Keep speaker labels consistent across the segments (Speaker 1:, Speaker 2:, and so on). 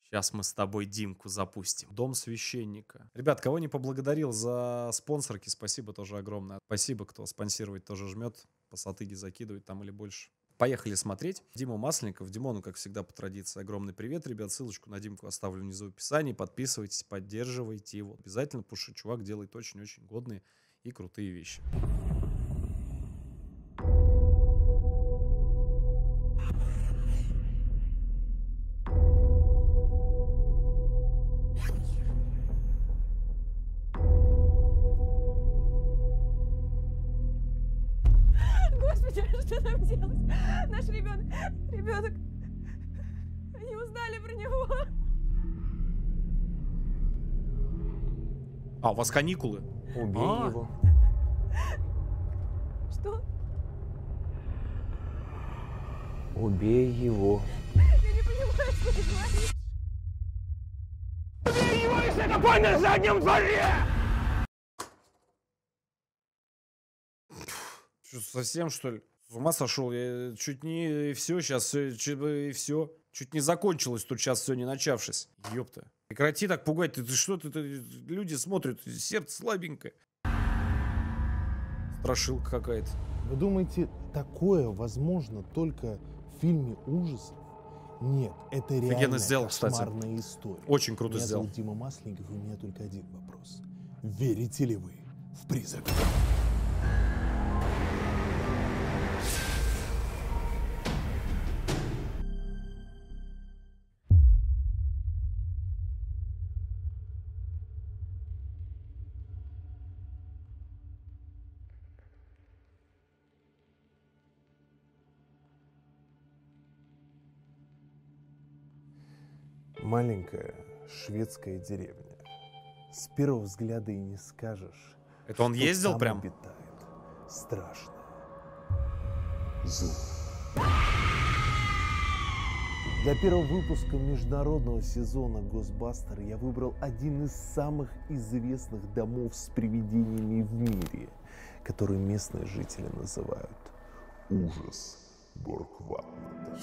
Speaker 1: Сейчас мы с тобой Димку запустим. Дом священника. Ребят, кого не поблагодарил за спонсорки, спасибо тоже огромное. Спасибо, кто спонсировать тоже жмет, по сатыге закидывает там или больше. Поехали смотреть. Дима Масленников. Димону, как всегда, по традиции, огромный привет, ребят. Ссылочку на Димку оставлю внизу в описании. Подписывайтесь, поддерживайте его. Обязательно, потому что чувак делает очень-очень годные и крутые вещи.
Speaker 2: Господи, что нам делать? Наш ребенок, они узнали про него.
Speaker 1: А, у вас каникулы?
Speaker 3: Убей его.
Speaker 2: Что?
Speaker 3: Убей его.
Speaker 2: Я не понимаю, что ты говоришь.
Speaker 4: Убей его, если такой на заднем дворе!
Speaker 1: Что, совсем, что ли? С ума сошел? Я чуть не все, сейчас и все. Чуть не закончилось тут сейчас все, не начавшись. Ёпта. Прекрати так пугать. Ты что ты, люди смотрят, сердце слабенькое. Страшилка какая-то.
Speaker 5: Вы думаете, такое возможно только в фильме ужасов? Нет, это реально
Speaker 1: сделал, кстати.
Speaker 5: кошмарная история.
Speaker 1: Очень круто
Speaker 5: Меня
Speaker 1: сделал.
Speaker 5: зовут Дима Масленников, и у меня только один вопрос. Верите ли вы в призраков? Маленькая шведская деревня. С первого взгляда и не скажешь.
Speaker 1: Это он
Speaker 5: что
Speaker 1: ездил
Speaker 5: там
Speaker 1: прям?
Speaker 5: обитает страшное зло. Для первого выпуска международного сезона «Госбастер» я выбрал один из самых известных домов с привидениями в мире, который местные жители называют «Ужас Боргварда».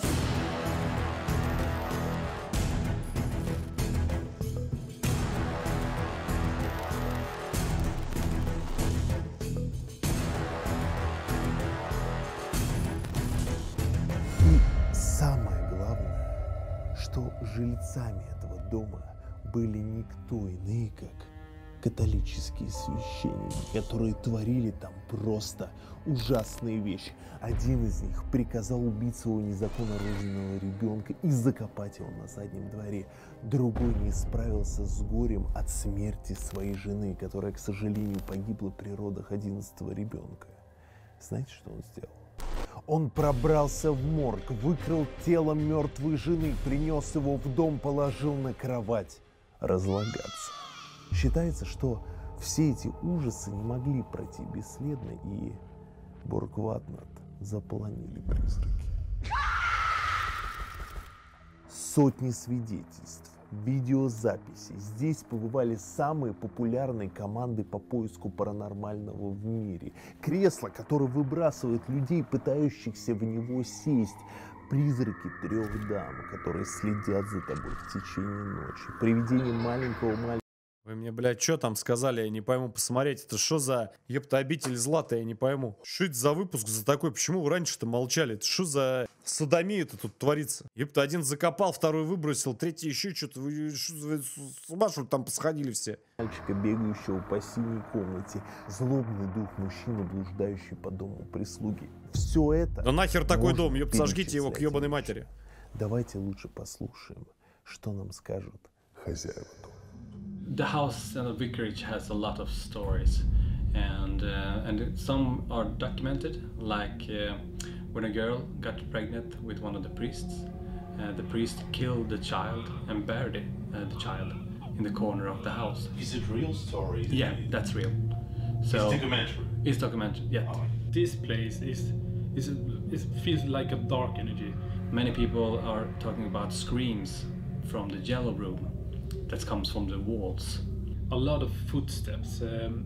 Speaker 5: Самое главное, что жильцами этого дома были никто иные, как католические священники, которые творили там просто ужасные вещи. Один из них приказал убить своего незаконно рожденного ребенка и закопать его на заднем дворе. Другой не справился с горем от смерти своей жены, которая, к сожалению, погибла при родах 11-го ребенка. Знаете, что он сделал? Он пробрался в морг, выкрал тело мертвой жены, принес его в дом, положил на кровать разлагаться. Считается, что все эти ужасы не могли пройти бесследно, и Боргвард заполонили призраки. Сотни свидетельств, видеозаписей. Здесь побывали самые популярные команды по поиску паранормального в мире. Кресло, которое выбрасывает людей, пытающихся в него сесть. Призраки 3 дам, которые следят за тобой в течение ночи. Привидение маленького мальчика.
Speaker 1: Вы мне, блядь, что там сказали, я не пойму, посмотреть, это что за, ёпта, обитель зла-то, я не пойму. Что это за выпуск за такой, почему вы раньше-то молчали, это что за содомия-то тут творится? Ёпта, один закопал, второй выбросил, третий еще что-то, вы с ума что ли там посходили все?
Speaker 5: Мальчика, бегающего по синей комнате, злобный дух мужчины, блуждающий по дому прислуги. Все это...
Speaker 1: Да нахер такой
Speaker 5: можно
Speaker 1: дом, ёпта, сожгите его к
Speaker 5: перечислять
Speaker 1: ёбаной
Speaker 5: и
Speaker 1: матери.
Speaker 5: Давайте лучше послушаем, что нам скажут хозяева дома.
Speaker 6: The house and the vicarage has a lot of stories, and some are documented, like when a girl got pregnant with one of the priests. The priest killed the child and buried the child in the corner of the house.
Speaker 7: Is it real story?
Speaker 6: Yeah, that's real. So
Speaker 7: It's documentary.
Speaker 6: It's documented. Yeah.
Speaker 7: Oh.
Speaker 8: This place it feels like a dark energy.
Speaker 6: Many people are talking about screams from the yellow room that comes from the walls.
Speaker 8: A lot of footsteps,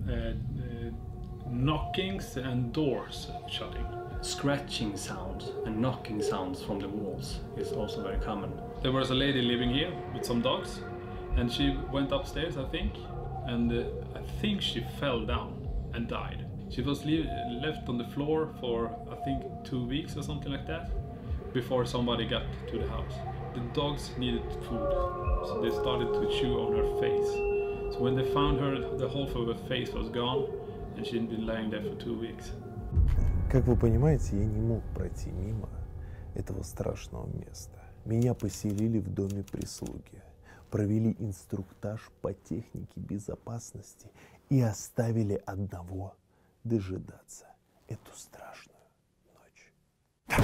Speaker 8: knockings and doors shutting.
Speaker 6: Scratching sounds and knocking sounds from the walls is also very common.
Speaker 8: there was a lady living here with some dogs, and she went upstairs, I think, and I think she fell down and died. She was left on the floor for, I think, 2 weeks or something like that, before somebody got to the house. The dogs needed food, so they started to chew on her face. So when they found her, the whole of her face was gone, and she'd been lying there for 2 weeks.
Speaker 5: Как вы понимаете, я не мог пройти мимо этого страшного места. Меня поселили в доме прислуги, провели инструктаж по технике безопасности и оставили одного дожидаться эту страшную ночь.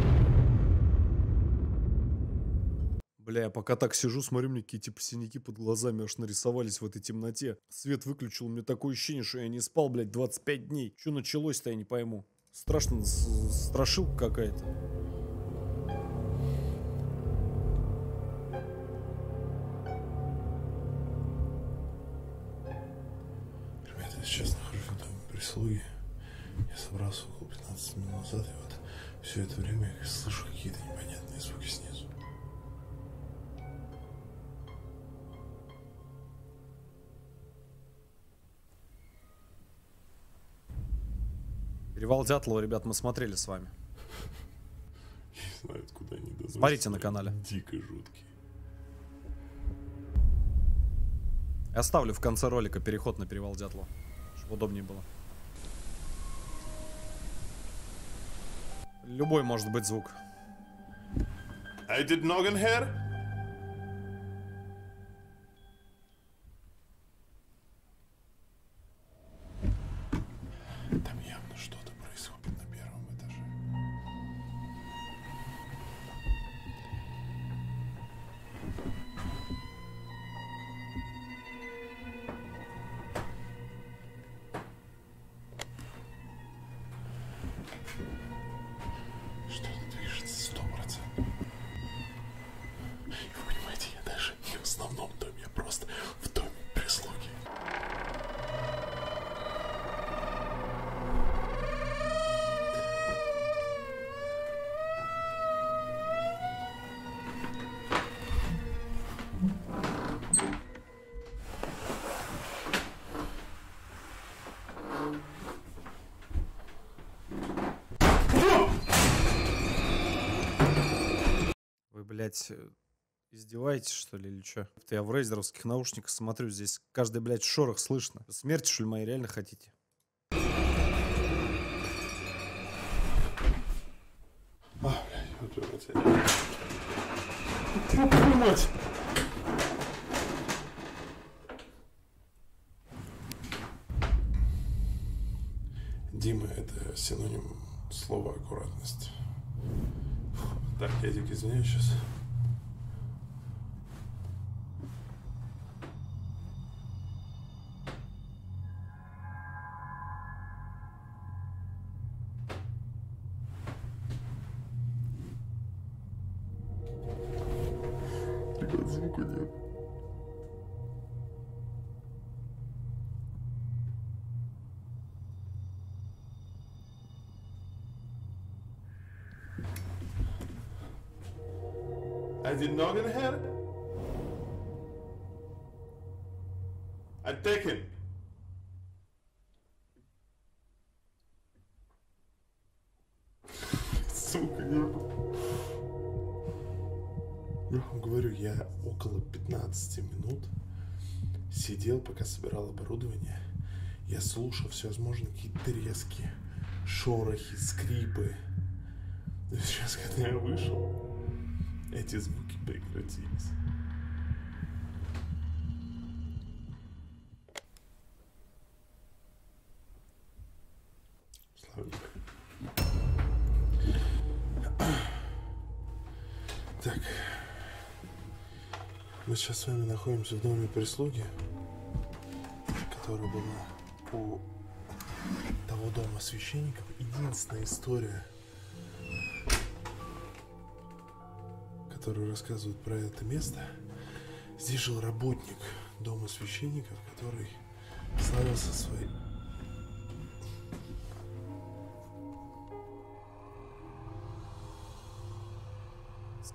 Speaker 1: Бля, я пока так сижу, смотрю, мне какие типа синяки под глазами аж нарисовались в этой темноте. Свет выключил, у меня такое ощущение, что я не спал, блядь, 25 дней. Что началось-то, я не пойму. Страшно, страшилка какая-то.
Speaker 5: Ребята, я сейчас нахожусь в доме прислуги. Я собрался около 15 минут назад, и вот все это время я слышу какие-то непонятные звуки снизу.
Speaker 1: Перевал Дятлова, ребят, мы смотрели с вами.
Speaker 5: Не знаю, куда они доносят.
Speaker 1: Смотрите на канале.
Speaker 5: Дико жуткие.
Speaker 1: Я оставлю в конце ролика переход на перевал Дятлова, чтобы удобнее было. Любой может быть звук.
Speaker 5: I did noggin hair? Там явно что-то происходит на первом этаже. Что-то движется 100%. И вы понимаете, я даже не в основном доме, я просто в доме прислуги.
Speaker 1: Вы, блядь, издеваетесь, что ли, или что? Я в рейзеровских наушниках смотрю, здесь каждый, блядь, шорох слышно. Смерти, что ли, мои реально хотите?
Speaker 5: Вот прямо твою мать! Дима — это синоним слова аккуратность. Так, я дико извиняюсь сейчас. Ребят, звука нет. I did noggin hair? I taken. Сука, нет. Я вам говорю, я около 15 минут сидел, пока собирал оборудование. Я слушал всевозможные какие-то трески, шорохи, скрипы. Но сейчас, когда я вышел, эти звуки прекратились. Славик. Так. Мы сейчас с вами находимся в доме прислуги, которая была у того дома священников. Единственная история, которую рассказывают про это место. Здесь жил работник дома священников, который славился своей...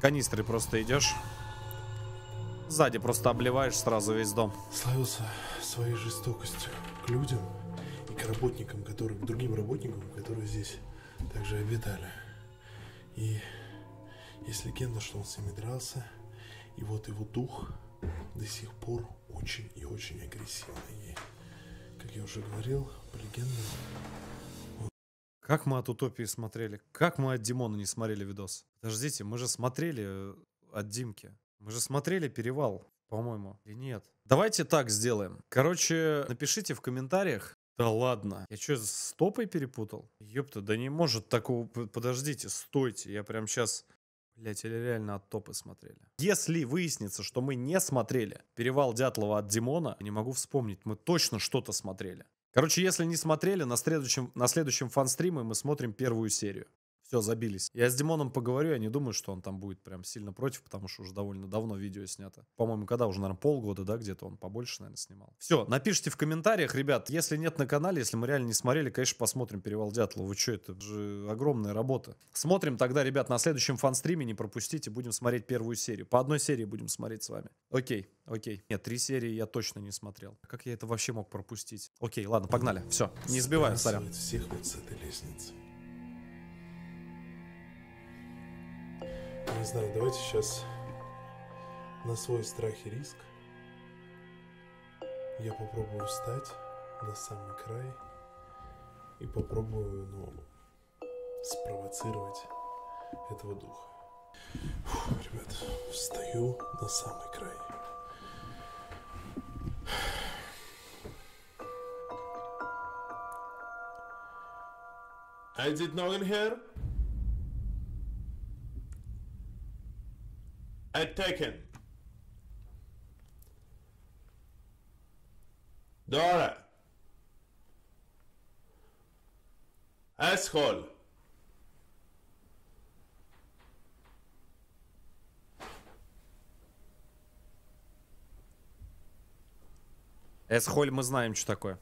Speaker 1: Канистры просто идешь. Сзади просто обливаешь сразу весь дом.
Speaker 5: Славился своей жестокостью к людям и к работникам, к другим работникам, которые здесь также обитали. И есть легенда, что он с ними дрался, и вот его дух до сих пор очень и очень агрессивный. И, как я уже говорил, по легендам...
Speaker 1: Как мы от Утопии смотрели? Как мы от Димона не смотрели видос? Подождите, мы же смотрели от Димки. Мы же смотрели «Перевал», по-моему, или нет? Давайте так сделаем. Короче, напишите в комментариях. Да ладно. Я что, с Топой перепутал? Ёпта, да не может такого... Подождите, стойте. Я прям сейчас... Блять, или реально от Топы смотрели? Если выяснится, что мы не смотрели «Перевал Дятлова» от Димона, не могу вспомнить, мы точно что-то смотрели. Короче, если не смотрели, на следующем фан-стриме мы смотрим первую серию. Все, забились. Я с Димоном поговорю, я не думаю, что он там будет прям сильно против, потому что уже довольно давно видео снято. По-моему, когда уже, наверное, полгода, да, где-то он побольше, наверное, снимал. Все, напишите в комментариях, ребят, если нет на канале, если мы реально не смотрели, конечно, посмотрим «Перевал Дятлова». Вы что, это же огромная работа. Смотрим тогда, ребят, на следующем фан-стриме, не пропустите, будем смотреть первую серию. По одной серии будем смотреть с вами. Окей, окей. Нет, 3 серии я точно не смотрел. Как я это вообще мог пропустить? Окей, ладно, погнали. Все, не сбиваем, сорян.
Speaker 5: Всех вот с этой лестницы. Не знаю, давайте сейчас на свой страх и риск я попробую встать на самый край и попробую, спровоцировать этого духа. Фу, ребят, встаю на самый край. I did no in here. Attacken. Dora. Asshole.
Speaker 1: Эсхоль, мы знаем, что такое.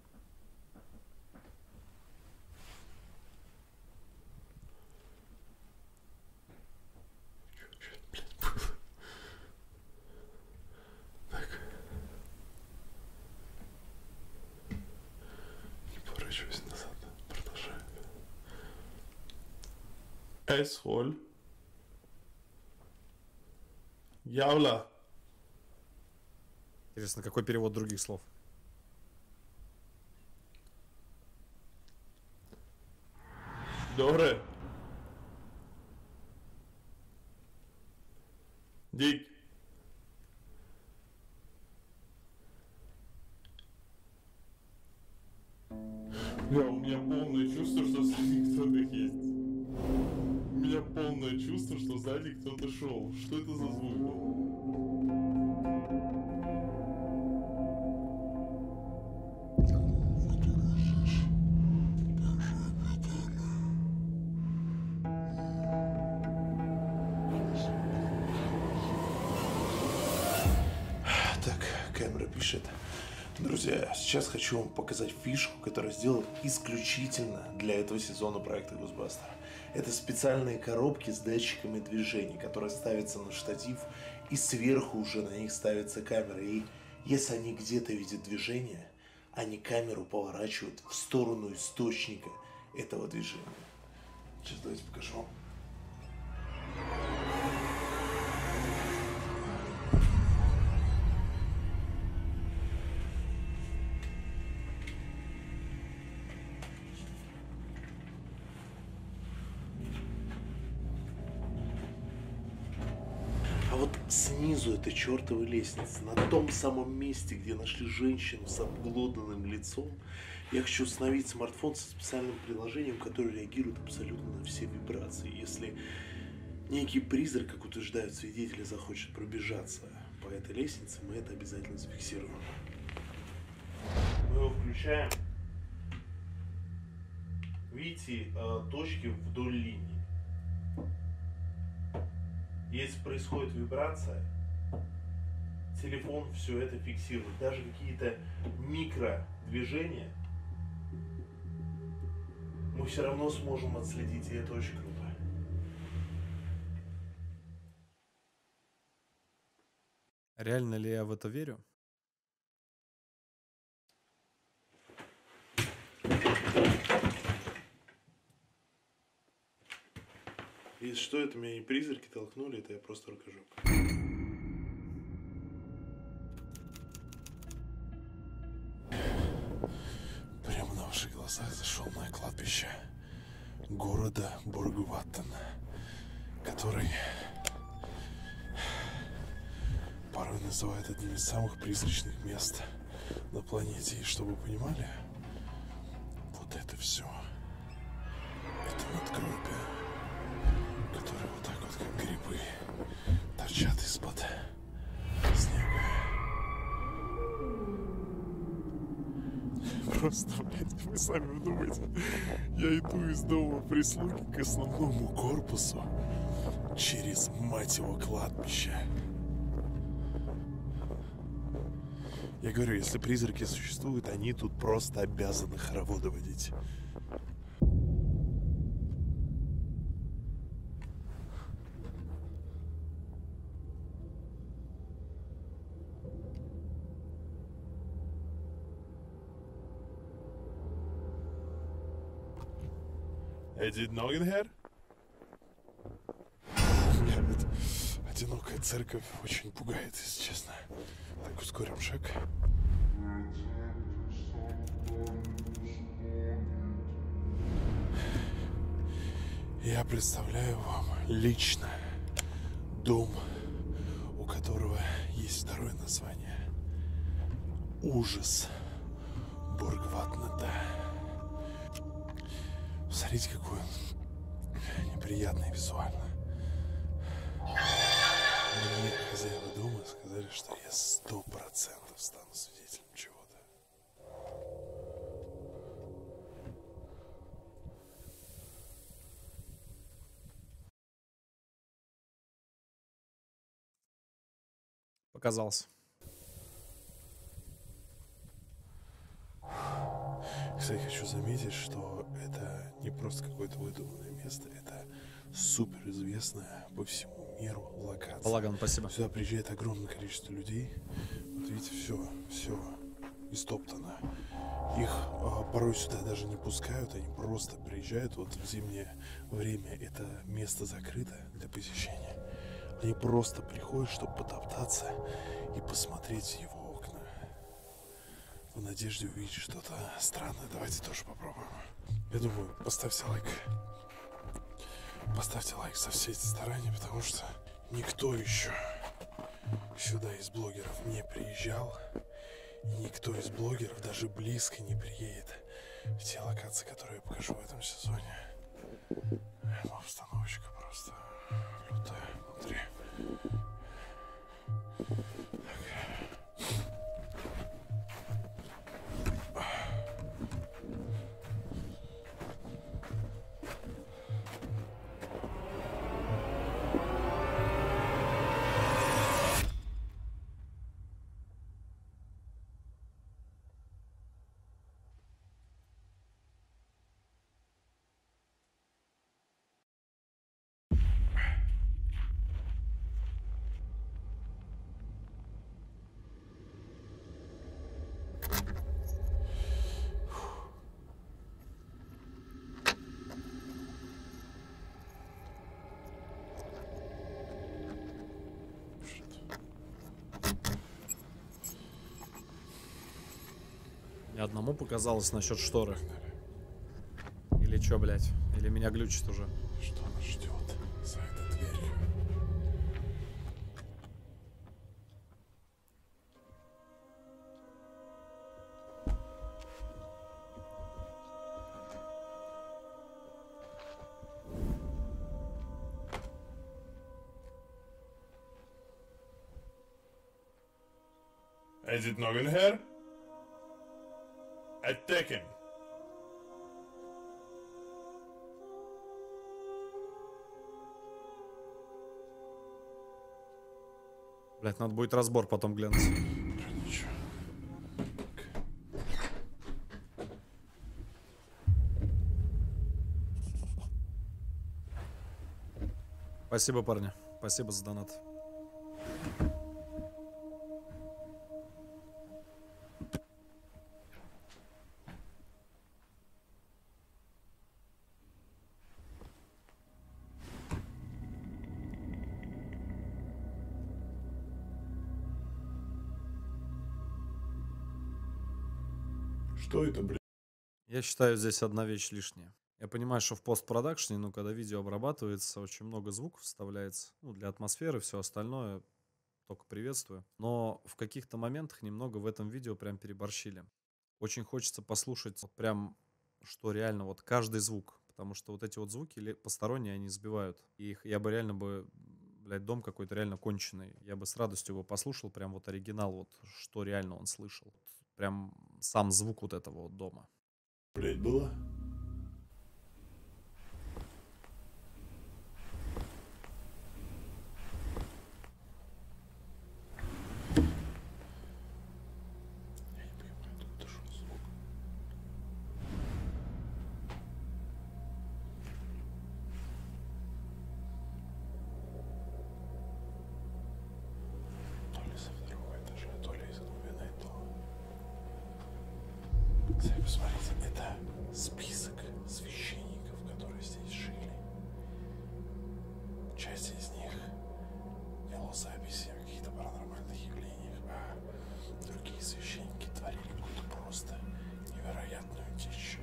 Speaker 5: Asshole. Явла.
Speaker 1: Интересно, какой перевод других слов?
Speaker 5: Добре. Дик. Бля, у меня полное чувство, что сзади кто-то есть. У меня полное чувство, что сзади кто-то шел. Что это за звук был? Так, камера пишет. Друзья, сейчас хочу вам показать фишку, которую сделал исключительно для этого сезона проекта Ghostbusters. Это специальные коробки с датчиками движений, которые ставятся на штатив, и сверху уже на них ставится камера. И если они где-то видят движение, они камеру поворачивают в сторону источника этого движения. Сейчас давайте покажу вам. А вот снизу этой чертовой лестницы, на том самом месте, где нашли женщину с обглоданным лицом, я хочу установить смартфон со специальным приложением, которое реагирует абсолютно на все вибрации. Если некий призрак, как утверждают свидетели, захочет пробежаться по этой лестнице, мы это обязательно зафиксируем. Мы его включаем. Видите, точки вдоль линии. Если происходит вибрация, телефон все это фиксирует. Даже какие-то микродвижения мы все равно сможем отследить, и это очень круто.
Speaker 1: Реально ли я в это верю?
Speaker 5: Если что, это меня не призраки толкнули, это я просто рукожоп. Прямо на ваших глазах зашел на кладбище города Боргваттен, который порой называют одним из самых призрачных мест на планете. И чтобы вы понимали, вот это все, это надгробия, которые вот так вот, как грибы, торчат из-под снега. Просто, блядь, вы сами думаете, я иду из дома прислуги к основному корпусу через, мать его, кладбище. Я говорю, если призраки существуют, они тут просто обязаны хороводы водить. Эдит Ногенхер? Меня эта одинокая церковь очень пугает, если честно. Так, ускорим шаг. Я представляю вам лично дом, у которого есть второе название. Ужас Боргваттена. Смотрите, какой он неприятный визуально. Мне хозяева дома сказали, что я 100% стану свидетелем чего-то.
Speaker 1: Показался.
Speaker 5: Кстати, хочу заметить, что это не просто какое-то выдуманное место, это суперизвестная по всему миру локация.
Speaker 1: Полаган, спасибо.
Speaker 5: Сюда приезжает огромное количество людей. Вот видите, все истоптано. Их порой сюда даже не пускают, они просто приезжают. Вот в зимнее время это место закрыто для посещения. Они просто приходят, чтобы потоптаться и посмотреть в его окна. В надежде увидеть что-то странное. Давайте тоже попробуем. Я думаю, поставьте лайк. Поставьте лайк за все эти старания, потому что никто еще сюда из блогеров не приезжал. И никто из блогеров даже близко не приедет в те локации, которые я покажу в этом сезоне. Обстановочка просто лютая внутри.
Speaker 1: Мне одному показалось насчет шторы. Или чё, блядь? Или меня глючит уже?
Speaker 5: Что нас ждет за этой дверью? Эдит Ногенхер? Attacking.
Speaker 1: Блядь, надо будет разбор потом глянуть.
Speaker 5: Ничего.
Speaker 1: Спасибо, парни. Спасибо за донат.
Speaker 5: Что это, блядь?
Speaker 1: Я считаю, здесь одна вещь лишняя. Я понимаю, что в постпродакшне, ну, когда видео обрабатывается, очень много звуков вставляется. Ну, для атмосферы, все остальное только приветствую. Но в каких-то моментах немного в этом видео прям переборщили. Очень хочется послушать вот прям, что реально, вот каждый звук. Потому что вот эти вот звуки посторонние, они сбивают. И их я бы реально бы, блядь, дом какой-то реально конченый. Я бы с радостью его послушал, прям вот оригинал, вот что реально он слышал. Прям сам звук вот этого вот дома.
Speaker 5: Блядь, было? Я не понимаю, тут это что звук? То ли со второго этажа, то ли из глубины дома. Сами посмотрите, это список священников, которые здесь жили. Часть из них вела записи о каких-то паранормальных явлениях, а другие священники творили какую-то просто невероятную дичь.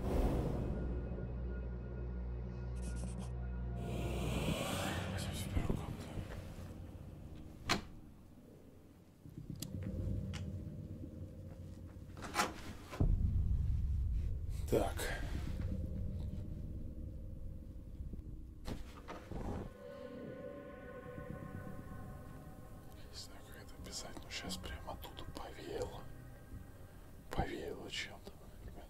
Speaker 5: Возьмемся в первую комнату. Так. Не знаю, как это описать, но сейчас прямо оттуда повеяло. Повеяло чем-то, ребят.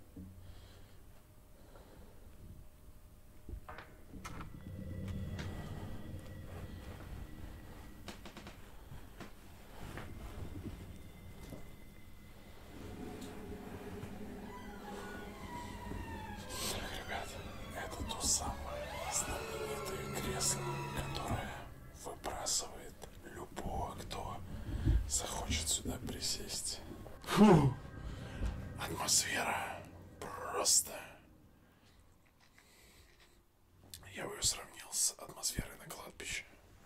Speaker 5: Ребят, это то самое знаменитое кресло, которое выбрасывает любого, кто захочет сюда присесть. Фу! Атмосфера просто... Я бы ее сравнил с атмосферой на кладбище.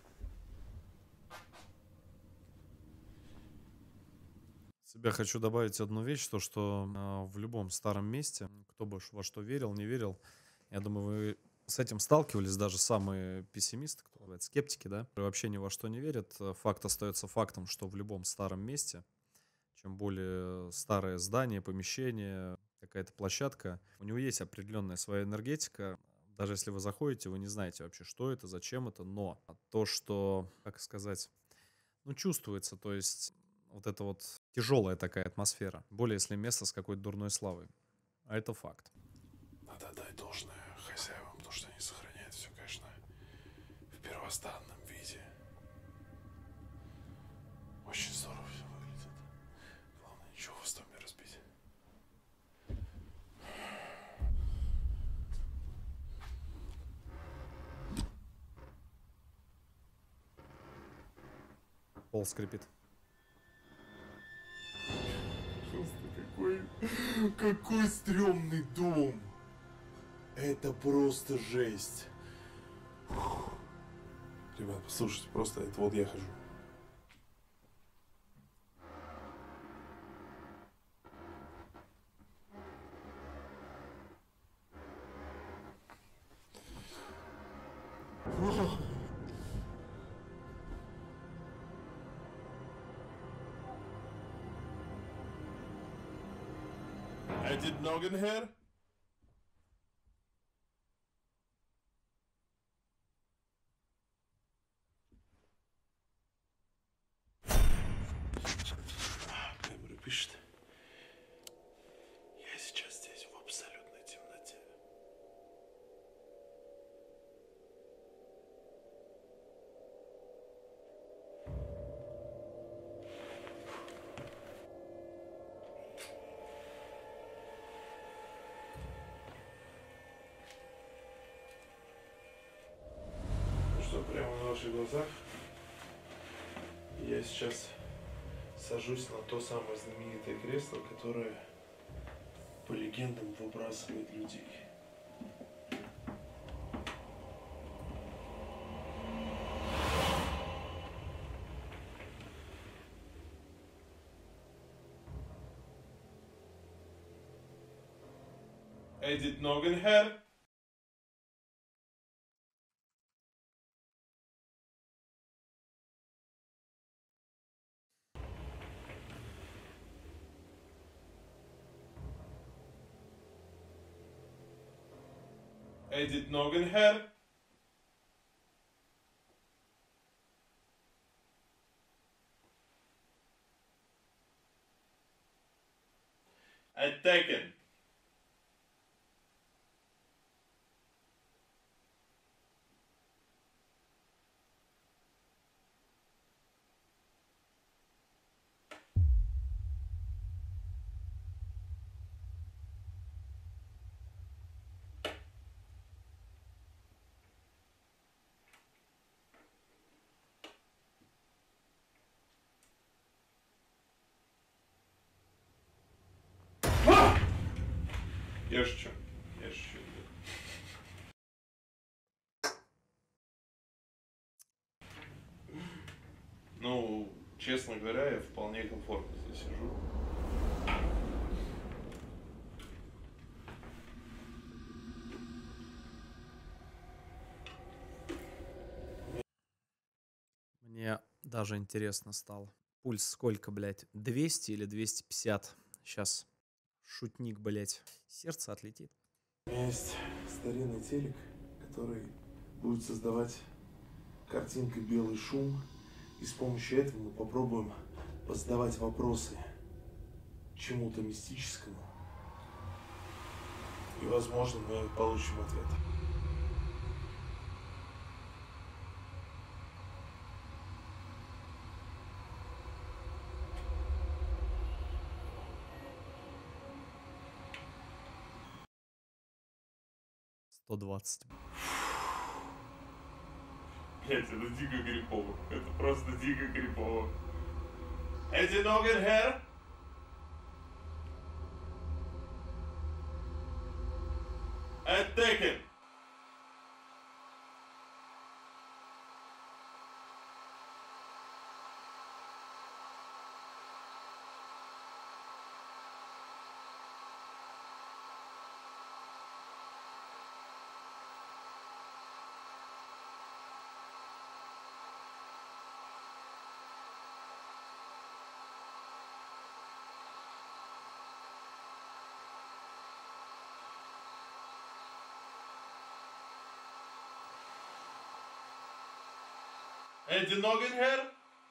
Speaker 1: Себя хочу добавить одну вещь, то что в любом старом месте, кто бы во что верил, не верил, я думаю, вы с этим сталкивались, даже самые пессимисты, кто говорит, скептики, да, которые вообще ни во что не верят. Факт остается фактом, что в любом старом месте, чем более старое здание, помещение, какая-то площадка, у него есть определенная своя энергетика. Даже если вы заходите, вы не знаете вообще, что это, зачем это, но то, что, как сказать, ну, чувствуется, то есть вот эта вот тяжелая такая атмосфера, более если место с какой-то дурной славой. А это факт.
Speaker 5: Надо дать должное хозяевам, то, что они сохраняют все, конечно, в первозданном виде. Очень здорово все выглядит. Главное, ничего в хвостом не разбить.
Speaker 1: Пол скрипит.
Speaker 5: Просто какой стрёмный дом. Это просто жесть. Фух. Ребят, послушайте, просто это вот я хожу. I did noggin here. Камера пишет. Я сейчас здесь в абсолютной темноте. Ну что, прямо на ваших глазах я сейчас сажусь на то самое знаменитое кресло, которое, по легендам, выбрасывает людей.
Speaker 7: Edit någon här? Edit någon här? Ett tecken. Еще. Ну, честно говоря, я вполне комфортно здесь сижу.
Speaker 1: Мне даже интересно стало. Пульс сколько, блядь? 200 или 250? Сейчас шутник, блядь. Сердце отлетит.
Speaker 5: У меня есть старинный телек, который будет создавать картинкой белый шум. И с помощью этого мы попробуем позадавать вопросы чему-то мистическому. И, возможно, мы получим ответ.
Speaker 1: $120.
Speaker 7: Блять, это дико крипово. Это просто дико крипово. Эти ноги хер? Attacking! Эти ноги хер?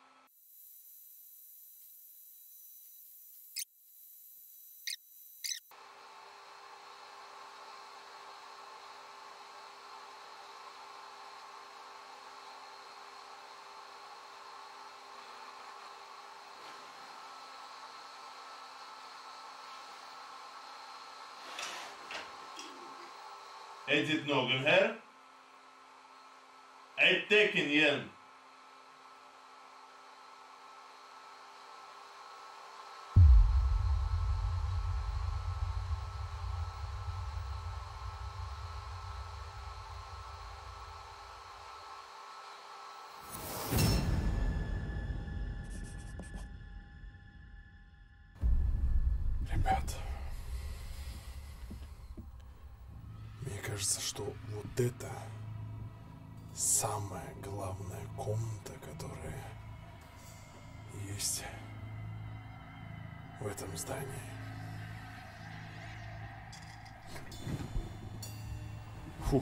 Speaker 7: Edit någon här? Ett tecken igen.
Speaker 5: Ребят, мне кажется, что вот это самая главная комната, которая есть в этом здании. Фух.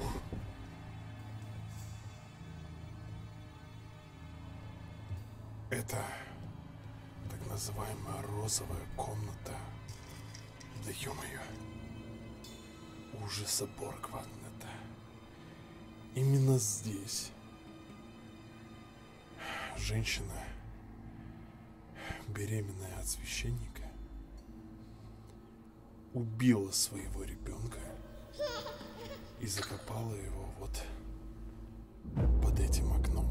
Speaker 5: Это так называемая розовая комната. Да ё-моё. Ужаса Боргватнета. Именно здесь женщина, беременная от священника, убила своего ребенка и закопала его вот под этим окном.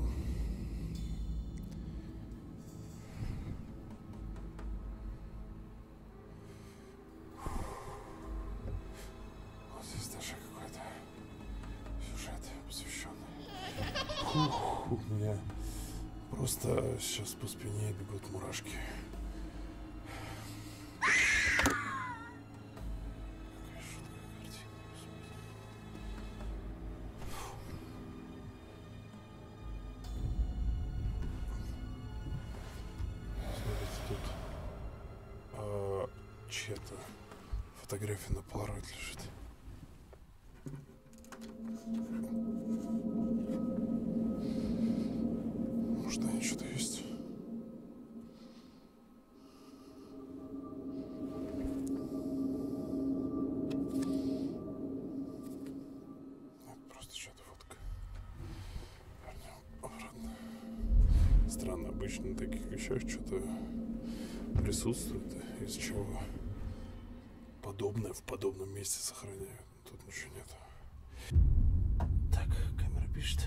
Speaker 5: Вот здесь даже какой-то сюжет посвященный. Фух, у меня просто сейчас по спине бегут мурашки. Какая жуткая картина.
Speaker 9: чья-то фотография на полароид лежит. Может, на ней что-то есть? Это просто чья-то фотка. Вернем обратно. Странно, обычно на таких вещах что-то присутствует, из чего подобное в подобном месте сохраняют. Тут ничего нет. Так, камера пишет.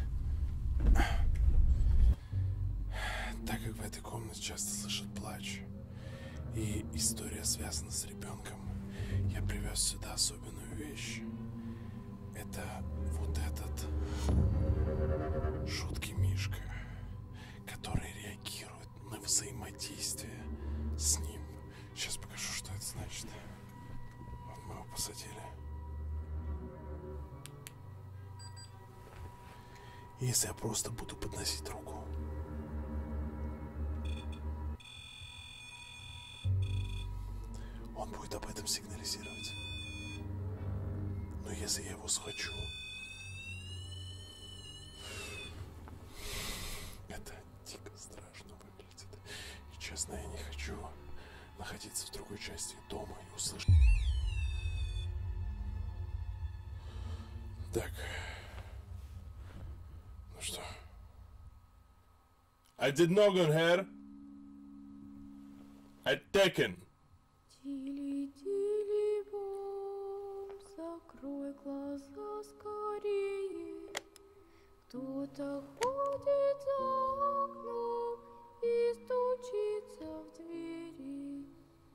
Speaker 9: Так как в этой комнате часто слышат плач, и история связана с ребенком, я привез сюда особенную вещь. Это вот этот жуткий мишка, который реагирует на взаимодействие с ним. Сейчас покажу, что это значит. Вот мы его посадили. Если я просто буду подносить руку, он будет об этом сигнализировать. Но если я его схвачу, это дико страшно выглядит. И честно, я не хочу находиться в другой части дома и услышать. Так. Ну что? I did noggin here. I taken.
Speaker 2: Тили-тили-бом, закрой глаза скорее. Кто-то ходит за окном и стучится в двери.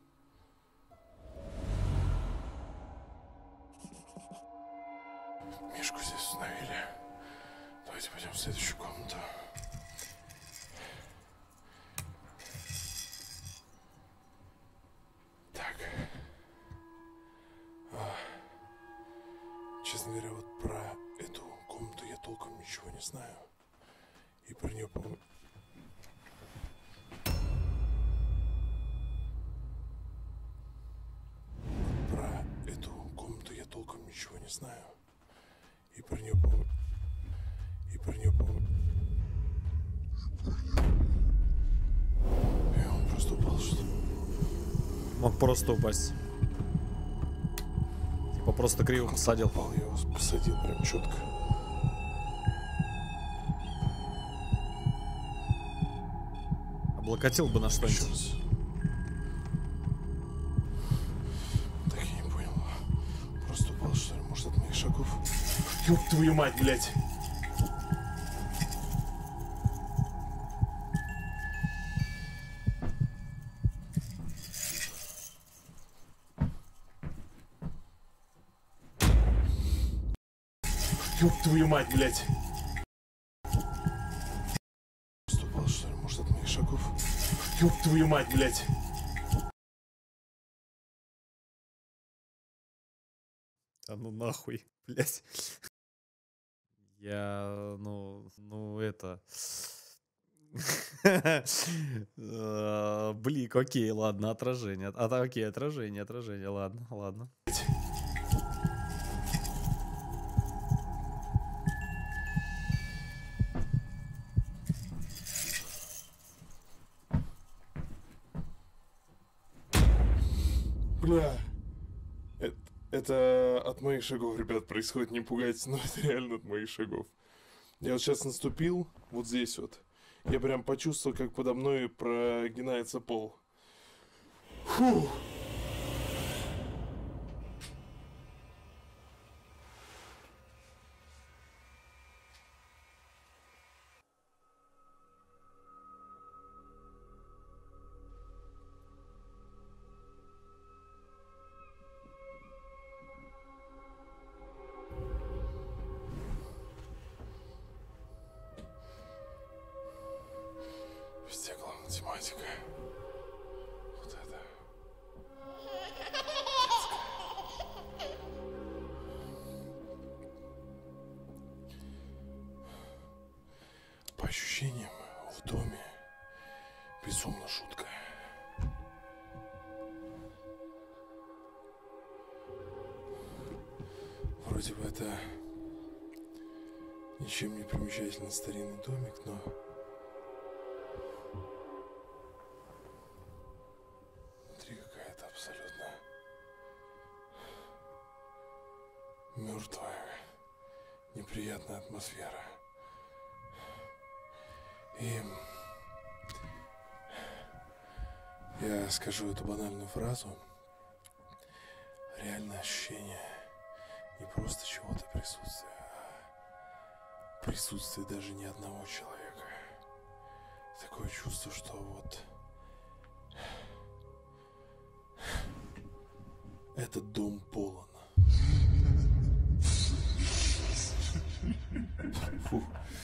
Speaker 9: Мишку здесь установили. Давайте пойдем в следующую комнату. Так. Честно говоря, вот про эту комнату я толком ничего не знаю. И про нее, по-моему... Про эту комнату я толком ничего не знаю. И про нее, по-моему... И про нее, по-моему... И он просто упал, что ли?
Speaker 1: Мог просто упасть. Типа просто криво посадил.
Speaker 9: Упал, я его посадил прям четко.
Speaker 1: Облокотил бы на
Speaker 9: Еще
Speaker 1: что-нибудь.
Speaker 9: раз. Так я не понял. Просто упал, что ли? Может, от моих шагов? Ёб твою мать, блядь! Ёб твою мать, блядь! Просто упал, что ли? Может, от моих шагов? Ёб твою мать, блядь!
Speaker 1: А ну нахуй, блять. Я, это... Блик, окей, ладно, отражение. Окей, отражение, ладно.
Speaker 9: Бля. Это от моих шагов, ребят, происходит, не пугайтесь, но это реально от моих шагов. Я вот сейчас наступил, вот здесь вот. Я прям почувствовал, как подо мной прогинается пол. Фу! Везде главная тематика. Вот это. Вроде бы это ничем не примечательный старинный домик, но внутри какая-то абсолютно мертвая, неприятная атмосфера. И я скажу эту банальную фразу. Реальное ощущение не просто чего-то присутствия, а присутствие даже не одного человека. Такое чувство, что вот этот дом полон. Фу.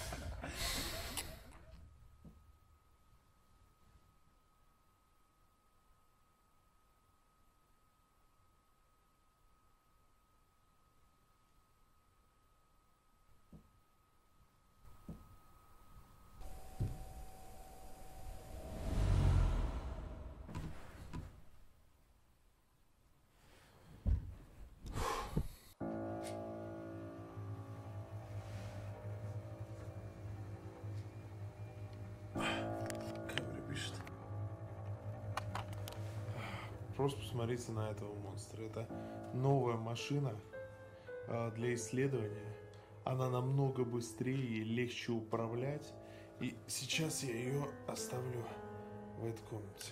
Speaker 5: Просто посмотрите на этого монстра. Это новая машина для исследования. Она намного быстрее и легче управлять. И сейчас я ее оставлю в этой комнате.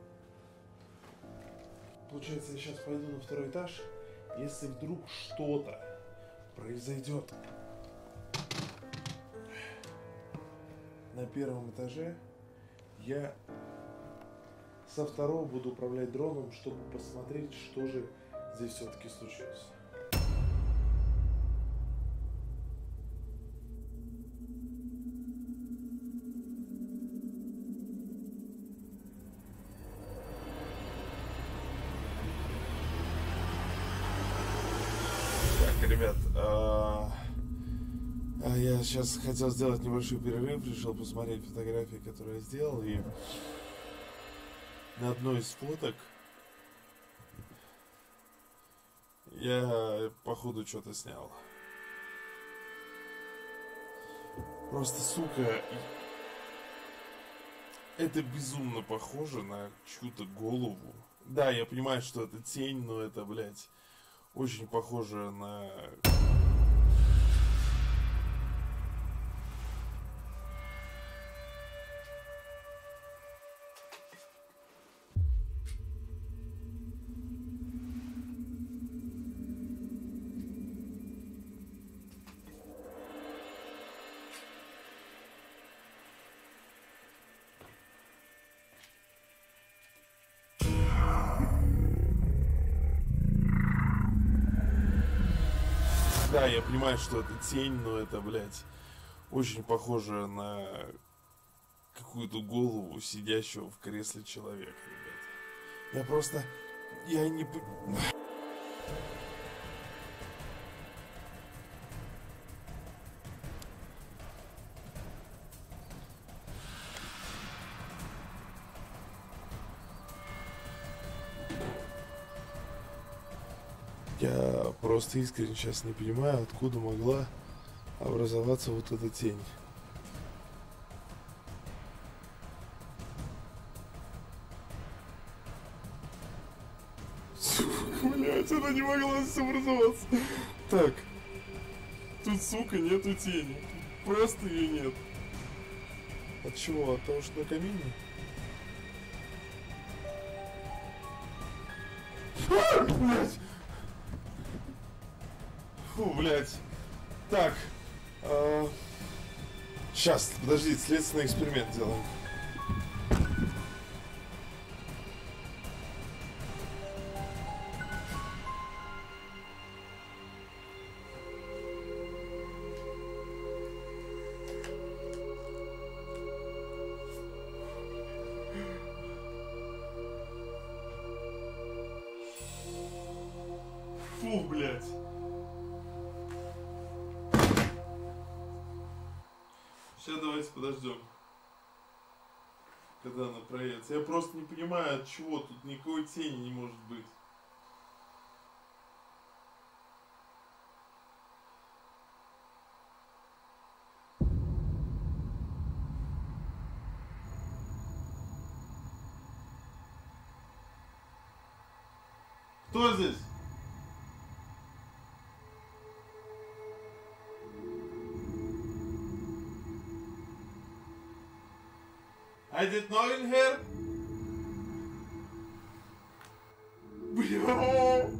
Speaker 5: Получается, я сейчас пойду на второй этаж. Если вдруг что-то произойдет на первом этаже, я со второго буду управлять дроном, чтобы посмотреть, что же здесь все-таки случилось. Так, ребят, я сейчас хотел сделать небольшой перерыв, решил посмотреть фотографии, которые я сделал, и на одной из фоток я, походу, что-то снял. Просто, сука, это безумно похоже на чью-то голову. Да, я понимаю, что это тень, но это, блядь, очень похоже на... Да, я понимаю, что это тень, но это, блядь, очень похоже на какую-то голову сидящего в кресле человека, ребят. Я просто... Я не... Я просто искренне сейчас не понимаю, откуда могла образоваться вот эта тень. Блять, она не могла здесь образоваться. Так, тут, сука, нету тени. Просто ее нет. От чего? От того, что на камине? Блять! Фу, блядь. Так. Сейчас, подождите, следственный эксперимент делаем. Фу, блядь. Сейчас давайте подождем, когда она проедется. Я просто не понимаю, от чего тут никакой тени не может быть.
Speaker 7: Кто здесь? Один Ноин Хер? Бля.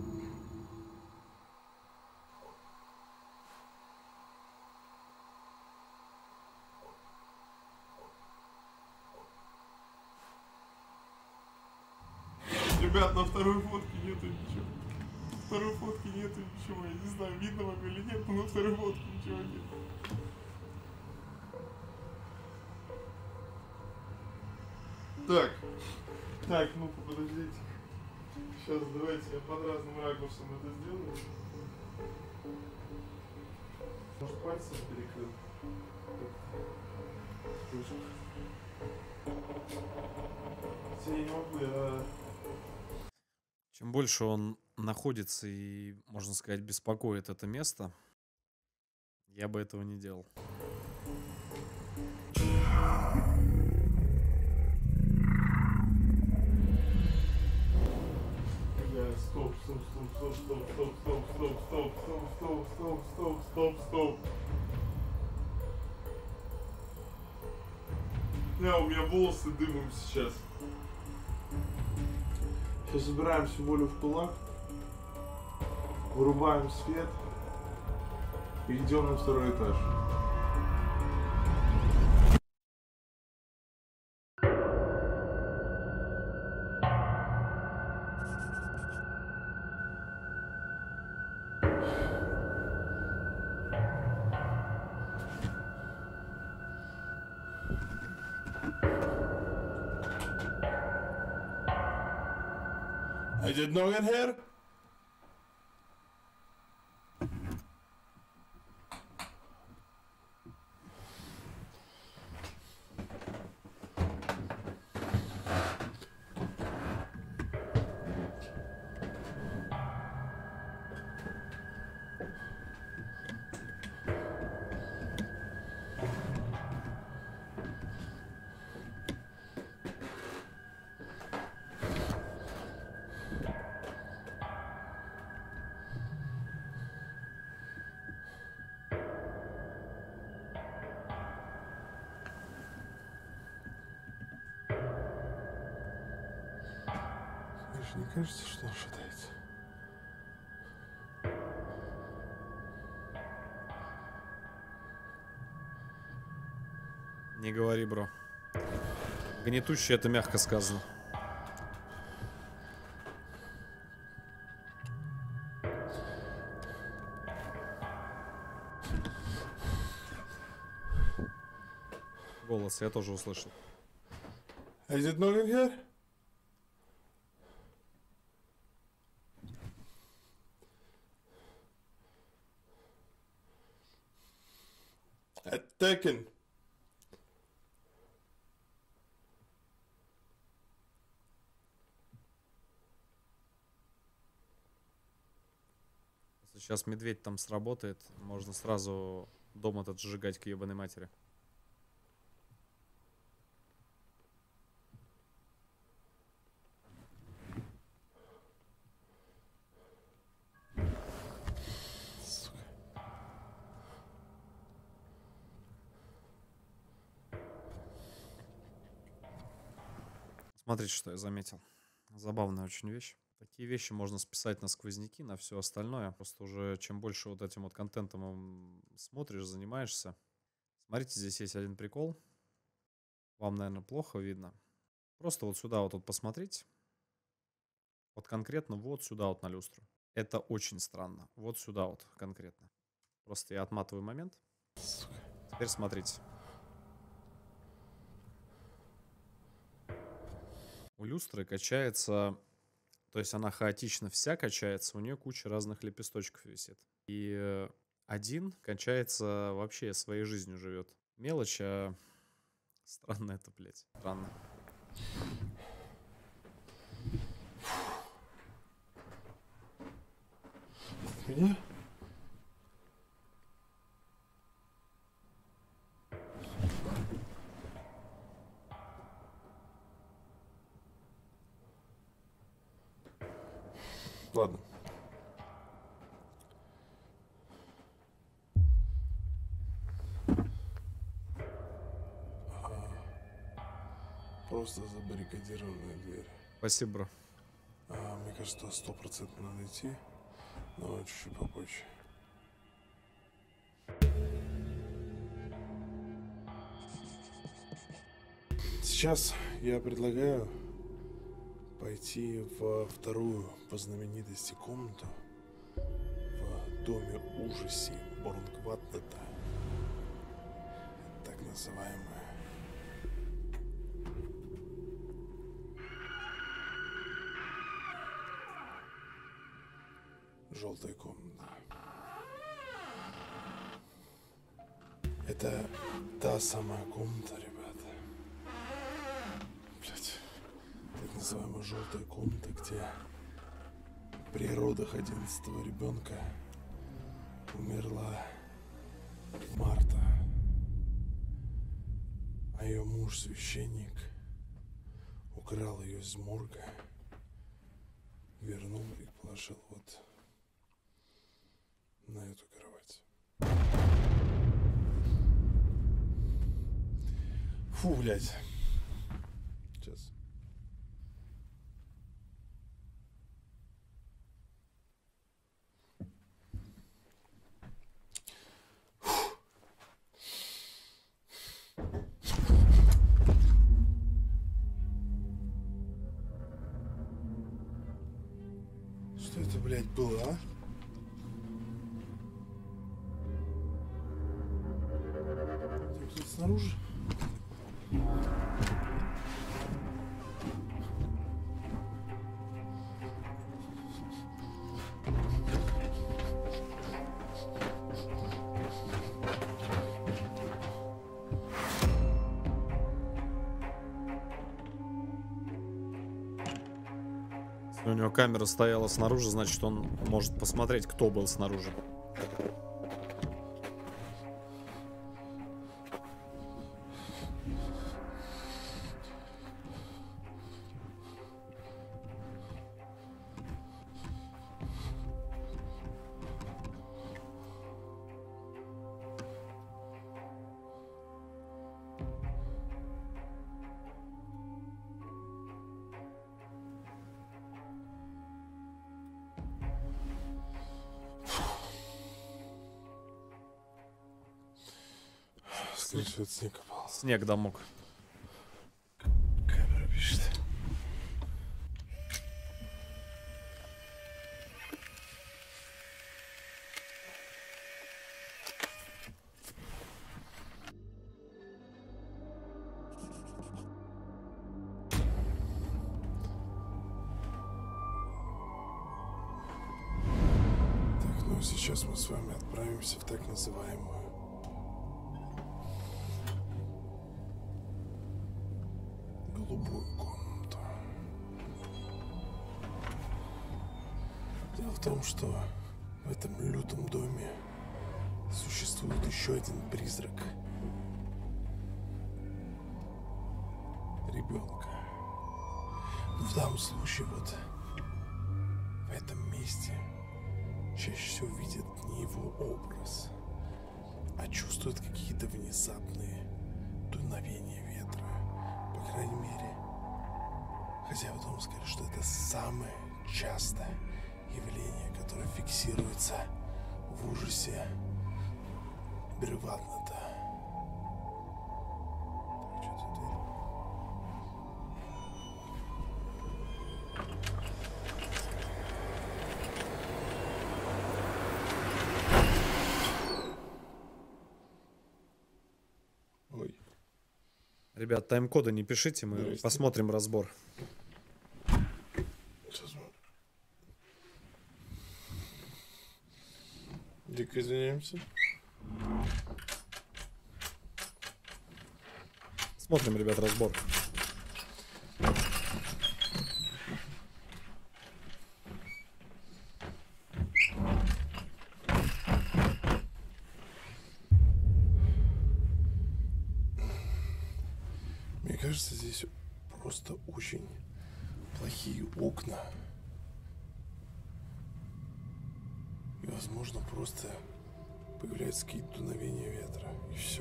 Speaker 7: Ребят, на второй фотке нету ничего. На второй фотке нету ничего. Я не знаю, видно вам или нет, но на второй фотке ничего нет. Так. Так, ну-ка, подождите. Сейчас давайте я под разным ракурсом это сделаю. Может, пальцем перекрыл? Я не могу, я...
Speaker 1: Чем больше он находится и, можно сказать, беспокоит это место, я бы этого не делал.
Speaker 7: Стоп, стоп, стоп, стоп, стоп, стоп, стоп, стоп, стоп, стоп, стоп, стоп, стоп, стоп. У меня волосы дымом сейчас. Сейчас собираем всю волю в кулак, вырубаем свет и идем на второй этаж. I did not get here. Не кажется, что он шатается?
Speaker 1: Не говори, бро. Гнетуще — это мягко сказано. Голос я тоже услышал.
Speaker 7: Is it not in here? Attacking.
Speaker 1: Если сейчас медведь там сработает, можно сразу дом этот сжигать к ебаной матери. Смотрите, что я заметил. Забавная очень вещь. Такие вещи можно списать на сквозняки, на все остальное. Просто уже чем больше вот этим вот контентом смотришь, занимаешься. Смотрите, здесь есть один прикол. Вам, наверное, плохо видно. Просто вот сюда вот посмотрите. Вот конкретно вот сюда вот на люстру. Это очень странно. Вот сюда вот конкретно. Просто я отматываю момент. Теперь смотрите. У люстры качается, то есть она хаотично вся качается, у нее куча разных лепесточков висит. И один качается вообще своей жизнью живет. Мелочь, а странно это, блядь, странно.
Speaker 7: Меня?
Speaker 9: Ладно. Просто забаррикадированная дверь.
Speaker 1: Спасибо, бро.
Speaker 9: Мне кажется, 100% надо идти, но чуть-чуть попозже. Сейчас я предлагаю пойти во вторую по знаменитости комнату в доме ужасе Борнгваттета. Так называемая. Желтая комната. Это та самая комната, ребята. Блять. Так называемая желтая комната, где при родах 11-го ребенка умерла Марта. А ее муж, священник, украл ее из морга, вернул и положил вот на эту кровать. Фу, блядь. Сейчас. Что это, блядь, было, а? Тут снаружи.
Speaker 1: Если у него камера стояла снаружи, значит, он может посмотреть, кто был снаружи.
Speaker 9: Скорее всего, это снег попал.
Speaker 1: Снег домок.
Speaker 9: Камера пишет. Так, ну сейчас мы с вами отправимся в так называемую голубую комнату. Дело в том, что в этом лютом доме существует еще один призрак ребенка. В данном случае вот в этом месте чаще всего видят не его образ, а чувствуют какие-то внезапные дуновения ветра. По крайней мере, хозяева дома сказали, что это самое частое явление, которое фиксируется в ужасе Борнгваттета. Так, что тут дверь? Ой.
Speaker 1: Ребят, тайм-коды не пишите, мы
Speaker 9: Здрасте.
Speaker 1: посмотрим разбор.
Speaker 9: Сейчас мы... Дико извиняемся.
Speaker 1: Смотрим, ребят, разбор.
Speaker 9: Мне кажется, здесь просто очень плохие окна. И, возможно, просто появляются какие-то дуновения ветра, и все.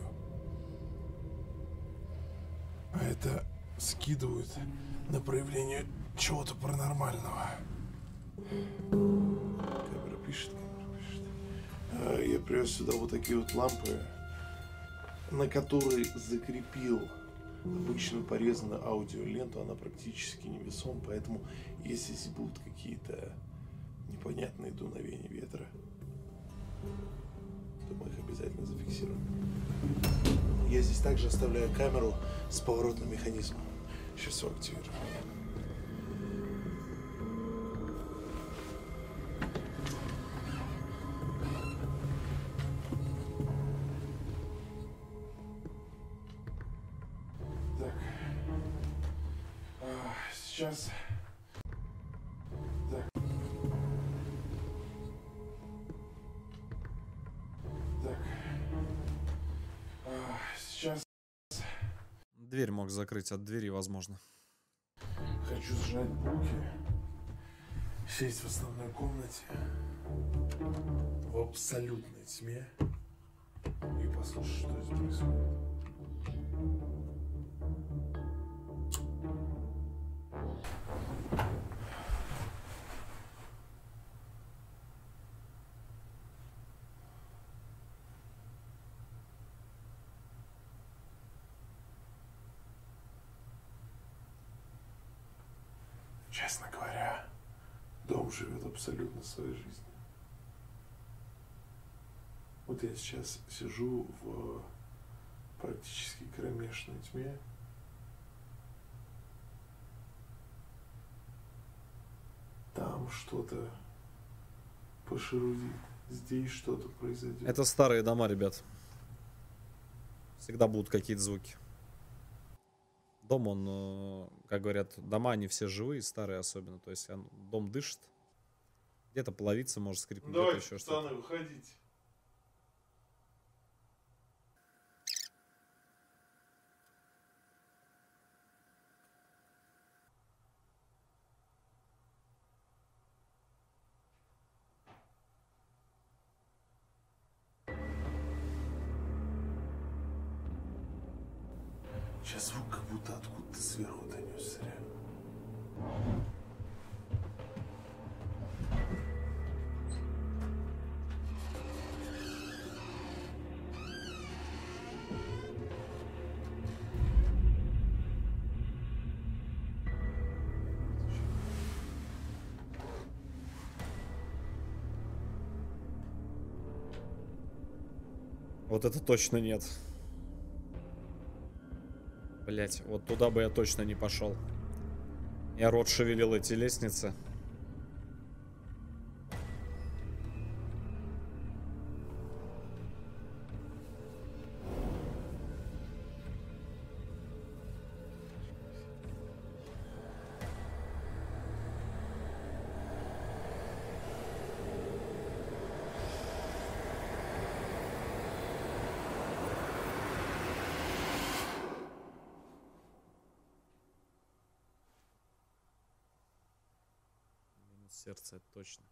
Speaker 9: А это скидывает на проявление чего-то паранормального. Камера пишет, камера пишет. Я привез сюда вот такие вот лампы, на которые закрепил обычную порезанную аудиоленту. Она практически невесома, поэтому если здесь будут какие-то непонятные дуновения ветра, то мы их обязательно зафиксируем. Я здесь также оставляю камеру с поворотным механизмом. Сейчас его активирую. Так. Сейчас. Так. Так. Сейчас.
Speaker 1: Дверь мог закрыть, от двери, возможно.
Speaker 9: Хочу сжать булки, сесть в основной комнате в абсолютной тьме и послушать, что здесь происходит. Честно говоря, дом живет абсолютно своей жизнью. Вот я сейчас сижу в практически кромешной тьме. Там что-то пошерудит, здесь что-то произойдет.
Speaker 1: Это старые дома, ребят. Всегда будут какие-то звуки. Дом, он, как говорят, дома, они все живые, старые особенно. То есть дом дышит. Где-то половица может скрипнуть, где-то еще что-то.
Speaker 9: Давайте, пацаны, выходите. Сейчас звук как будто откуда-то сверху донесся, реально.
Speaker 1: Вот это точно нет. Блять, вот туда бы я точно не пошел. Я рот шевелил эти лестницы. Сердце, это точно.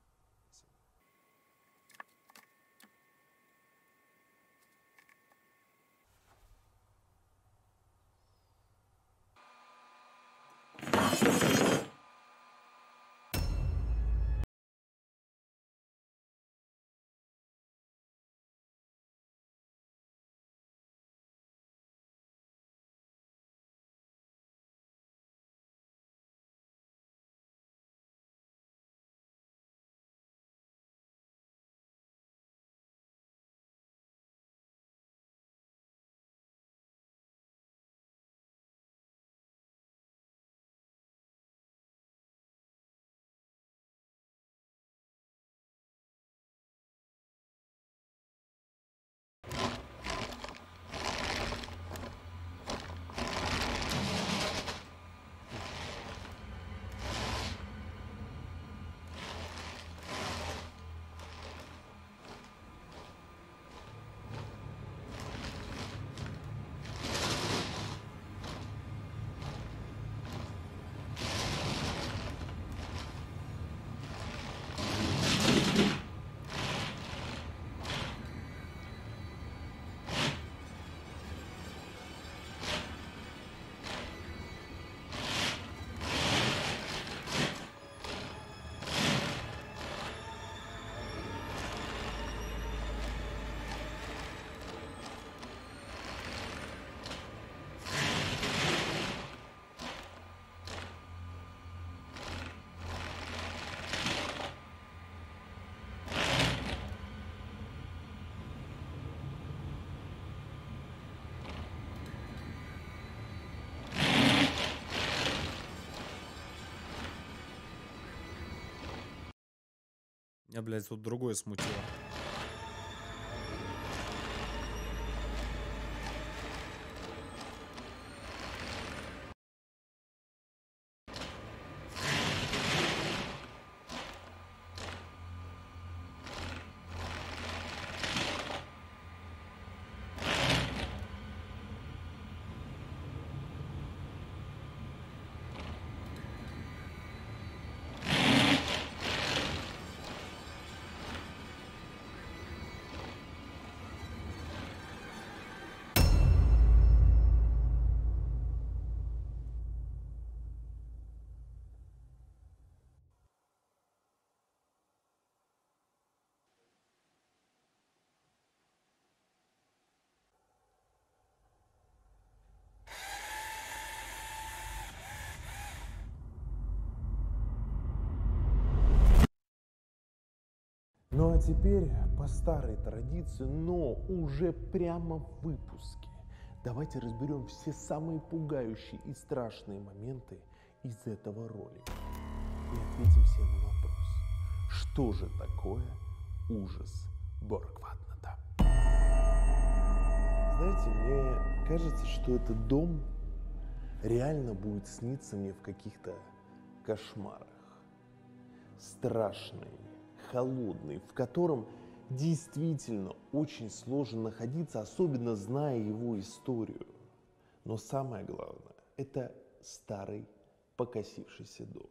Speaker 1: Я, блядь, тут другое смутило.
Speaker 5: Ну а теперь, по старой традиции, но уже прямо в выпуске, давайте разберем все самые пугающие и страшные моменты из этого ролика. И ответим себе на вопрос, что же такое ужас Боргватнета? Знаете, мне кажется, что этот дом реально будет сниться мне в каких-то кошмарах. Страшный, холодный, в котором действительно очень сложно находиться, особенно зная его историю. Но самое главное, это старый покосившийся дом.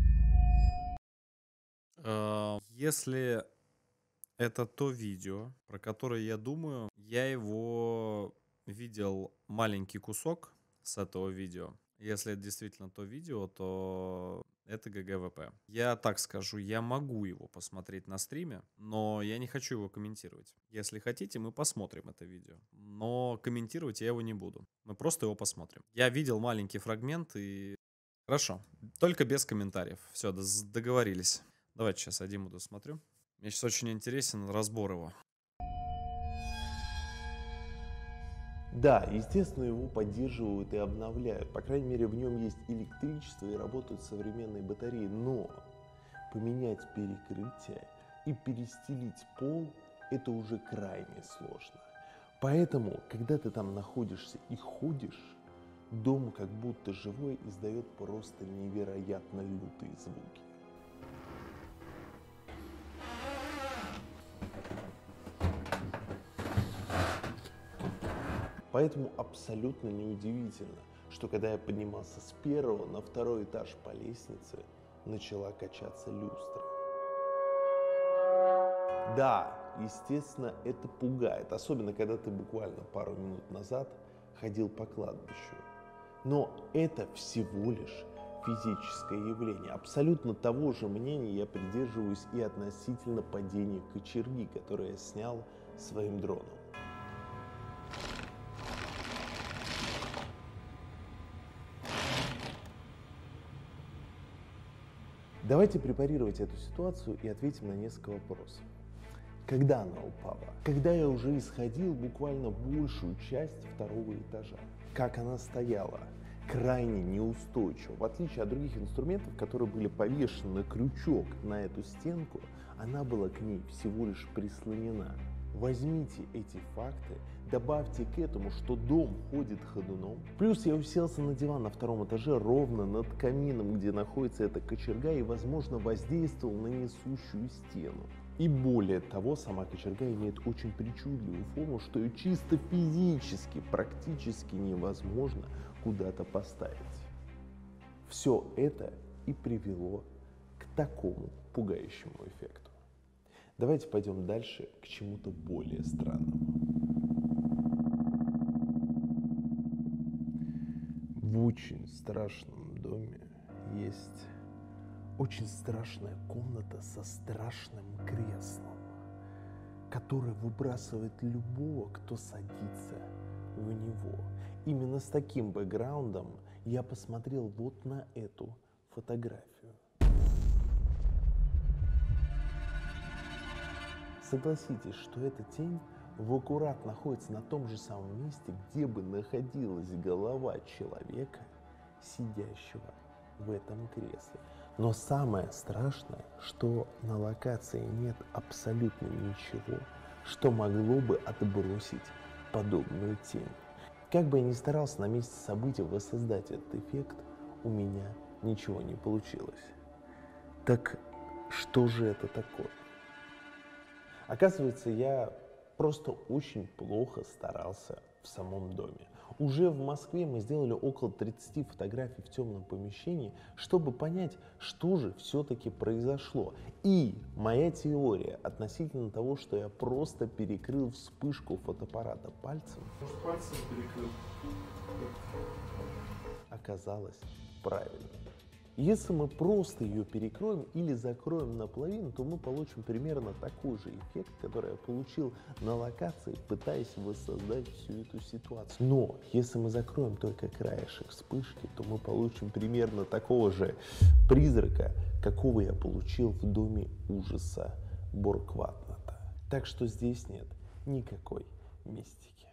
Speaker 1: Если это то видео, про которое я думаю, я его видел маленький кусок с этого видео. Если это действительно то видео, то это ГГВП. Я так скажу, я могу его посмотреть на стриме, но я не хочу его комментировать. Если хотите, мы посмотрим это видео. Но комментировать я его не буду. Мы просто его посмотрим. Я видел маленький фрагмент и... Хорошо, только без комментариев. Все, договорились. Давайте сейчас Адиму досмотрю. Мне сейчас очень интересен разбор его.
Speaker 5: Да, естественно, его поддерживают и обновляют. По крайней мере, в нем есть электричество и работают современные батареи. Но поменять перекрытие и перестелить пол – это уже крайне сложно. Поэтому, когда ты там находишься и ходишь, дом как будто живой издает просто невероятно лютые звуки. Поэтому абсолютно неудивительно, что когда я поднимался с первого на второй этаж по лестнице, начала качаться люстра. Да, естественно, это пугает, особенно когда ты буквально пару минут назад ходил по кладбищу. Но это всего лишь физическое явление. Абсолютно того же мнения я придерживаюсь и относительно падения кочерги, которое я снял своим дроном. Давайте препарировать эту ситуацию и ответим на несколько вопросов. Когда она упала? Когда я уже исходил буквально большую часть второго этажа. Как она стояла? Крайне неустойчиво. В отличие от других инструментов, которые были повешены на крючок на эту стенку, она была к ней всего лишь прислонена. Возьмите эти факты, добавьте к этому, что дом ходит ходуном. Плюс я уселся на диван на втором этаже ровно над камином, где находится эта кочерга, и, возможно, воздействовал на несущую стену. И более того, сама кочерга имеет очень причудливую форму, что ее чисто физически, практически невозможно куда-то поставить. Все это и привело к такому пугающему эффекту. Давайте пойдем дальше к чему-то более странному. В очень страшном доме есть очень страшная комната со страшным креслом, которое выбрасывает любого, кто садится в него. Именно с таким бэкграундом я посмотрел вот на эту фотографию. Согласитесь, что эта тень в аккурат находится на том же самом месте, где бы находилась голова человека, сидящего в этом кресле. Но самое страшное, что на локации нет абсолютно ничего, что могло бы отбросить подобную тень. Как бы я ни старался на месте событий воссоздать этот эффект, у меня ничего не получилось. Так что же это такое? Оказывается, я просто очень плохо старался в самом доме. Уже в Москве мы сделали около 30 фотографий в темном помещении, чтобы понять, что же все-таки произошло. И моя теория относительно того, что я просто перекрыл вспышку фотоаппарата пальцем,
Speaker 7: Может, пальцем перекрыл?
Speaker 5: оказалась правильной. Если мы просто ее перекроем или закроем наполовину, то мы получим примерно такой же эффект, который я получил на локации, пытаясь воссоздать всю эту ситуацию. Но если мы закроем только краешек вспышки, то мы получим примерно такого же призрака, какого я получил в доме ужаса Боргватната. Так что здесь нет никакой мистики.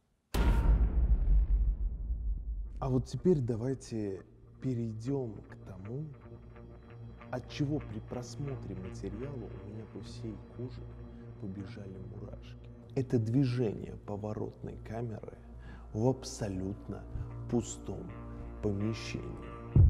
Speaker 5: А вот теперь давайте перейдем к тому, от чего при просмотре материала у меня по всей коже побежали мурашки. Это движение поворотной камеры в абсолютно пустом помещении.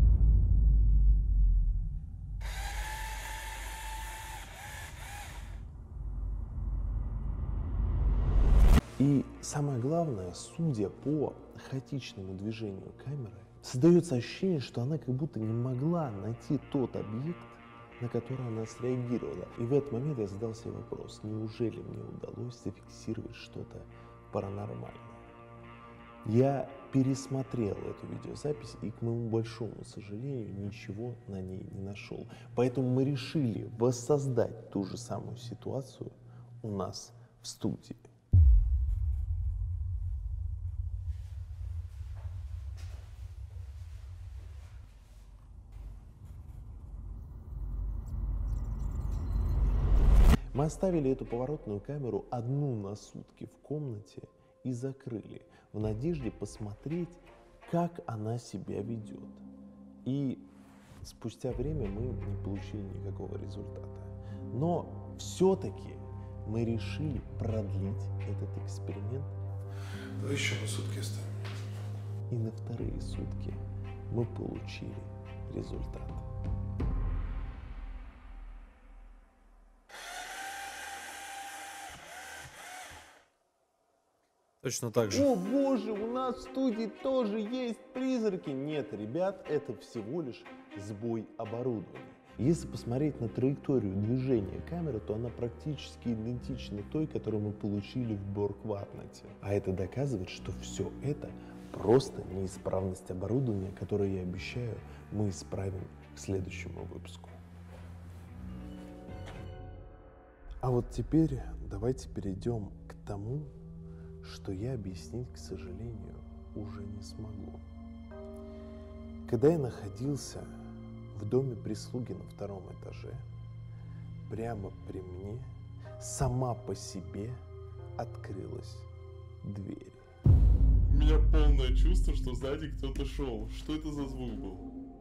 Speaker 5: И самое главное, судя по хаотичному движению камеры, создается ощущение, что она как будто не могла найти тот объект, на который она среагировала. И в этот момент я задал себе вопрос, неужели мне удалось зафиксировать что-то паранормальное? Я пересмотрел эту видеозапись и, к моему большому сожалению, ничего на ней не нашел. Поэтому мы решили воссоздать ту же самую ситуацию у нас в студии. Мы оставили эту поворотную камеру одну на сутки в комнате и закрыли, в надежде посмотреть, как она себя ведет. И спустя время мы не получили никакого результата. Но все-таки мы решили продлить этот эксперимент.
Speaker 9: Давай еще на сутки оставим.
Speaker 5: И на вторые сутки мы получили результат.
Speaker 1: Точно так же.
Speaker 5: О боже, у нас в студии тоже есть призраки. Нет, ребят, это всего лишь сбой оборудования. Если посмотреть на траекторию движения камеры, то она практически идентична той, которую мы получили в Боргватнате. А это доказывает, что все это просто неисправность оборудования, которое, я обещаю, мы исправим к следующему выпуску. А вот теперь давайте перейдем к тому, что я объяснить, к сожалению, уже не смогу. Когда я находился в доме прислуги на втором этаже, прямо при мне сама по себе открылась дверь.
Speaker 7: У меня полное чувство, что сзади кто-то шел. Что это за звук был?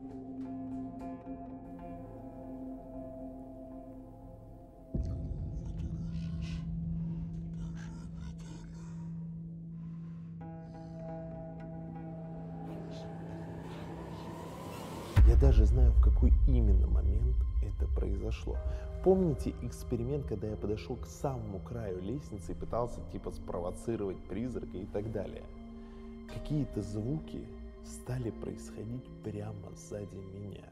Speaker 5: Я даже знаю, в какой именно момент это произошло. Помните эксперимент, когда я подошел к самому краю лестницы и пытался типа спровоцировать призрака и так далее? Какие-то звуки стали происходить прямо сзади меня.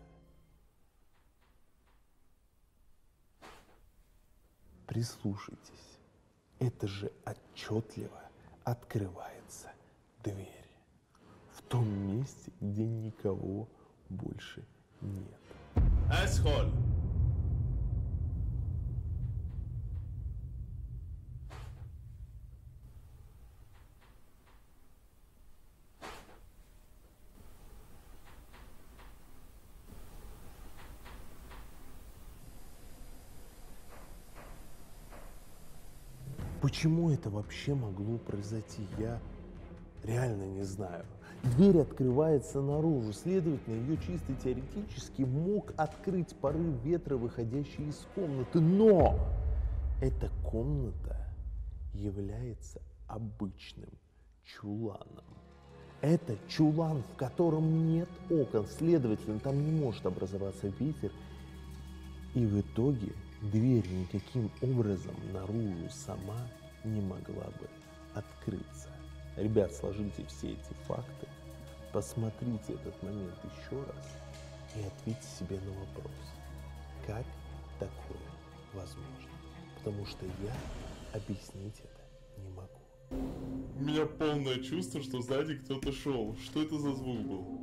Speaker 5: Прислушайтесь, это же отчетливо открывается дверь в том месте, где никого больше нет.
Speaker 7: Асхоль!
Speaker 5: Почему это вообще могло произойти, я реально не знаю. Дверь открывается наружу, следовательно, ее чисто теоретически мог открыть порыв ветра, выходящий из комнаты. Но эта комната является обычным чуланом. Это чулан, в котором нет окон, следовательно, там не может образоваться ветер. И в итоге дверь никаким образом наружу сама не могла бы открыться. Ребят, сложите все эти факты, посмотрите этот момент еще раз и ответьте себе на вопрос, как такое возможно? Потому что я объяснить это не могу.
Speaker 7: У меня полное чувство, что сзади кто-то шел. Что это за звук был?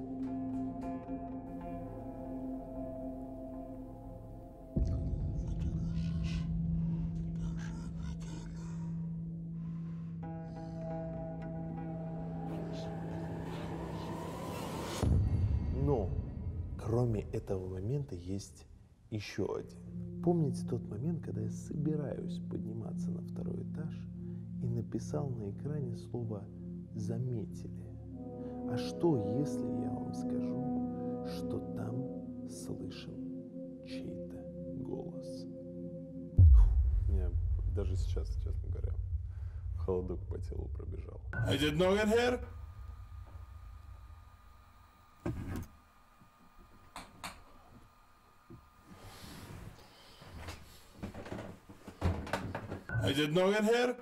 Speaker 5: Но кроме этого момента есть еще один. Помните тот момент, когда я собираюсь подниматься на второй этаж и написал на экране слово «заметили»? А что, если я вам скажу, что там слышен чей-то голос?
Speaker 9: Мне даже сейчас, честно говоря, холодок по телу пробежал.
Speaker 7: I did not get here. I did not get here.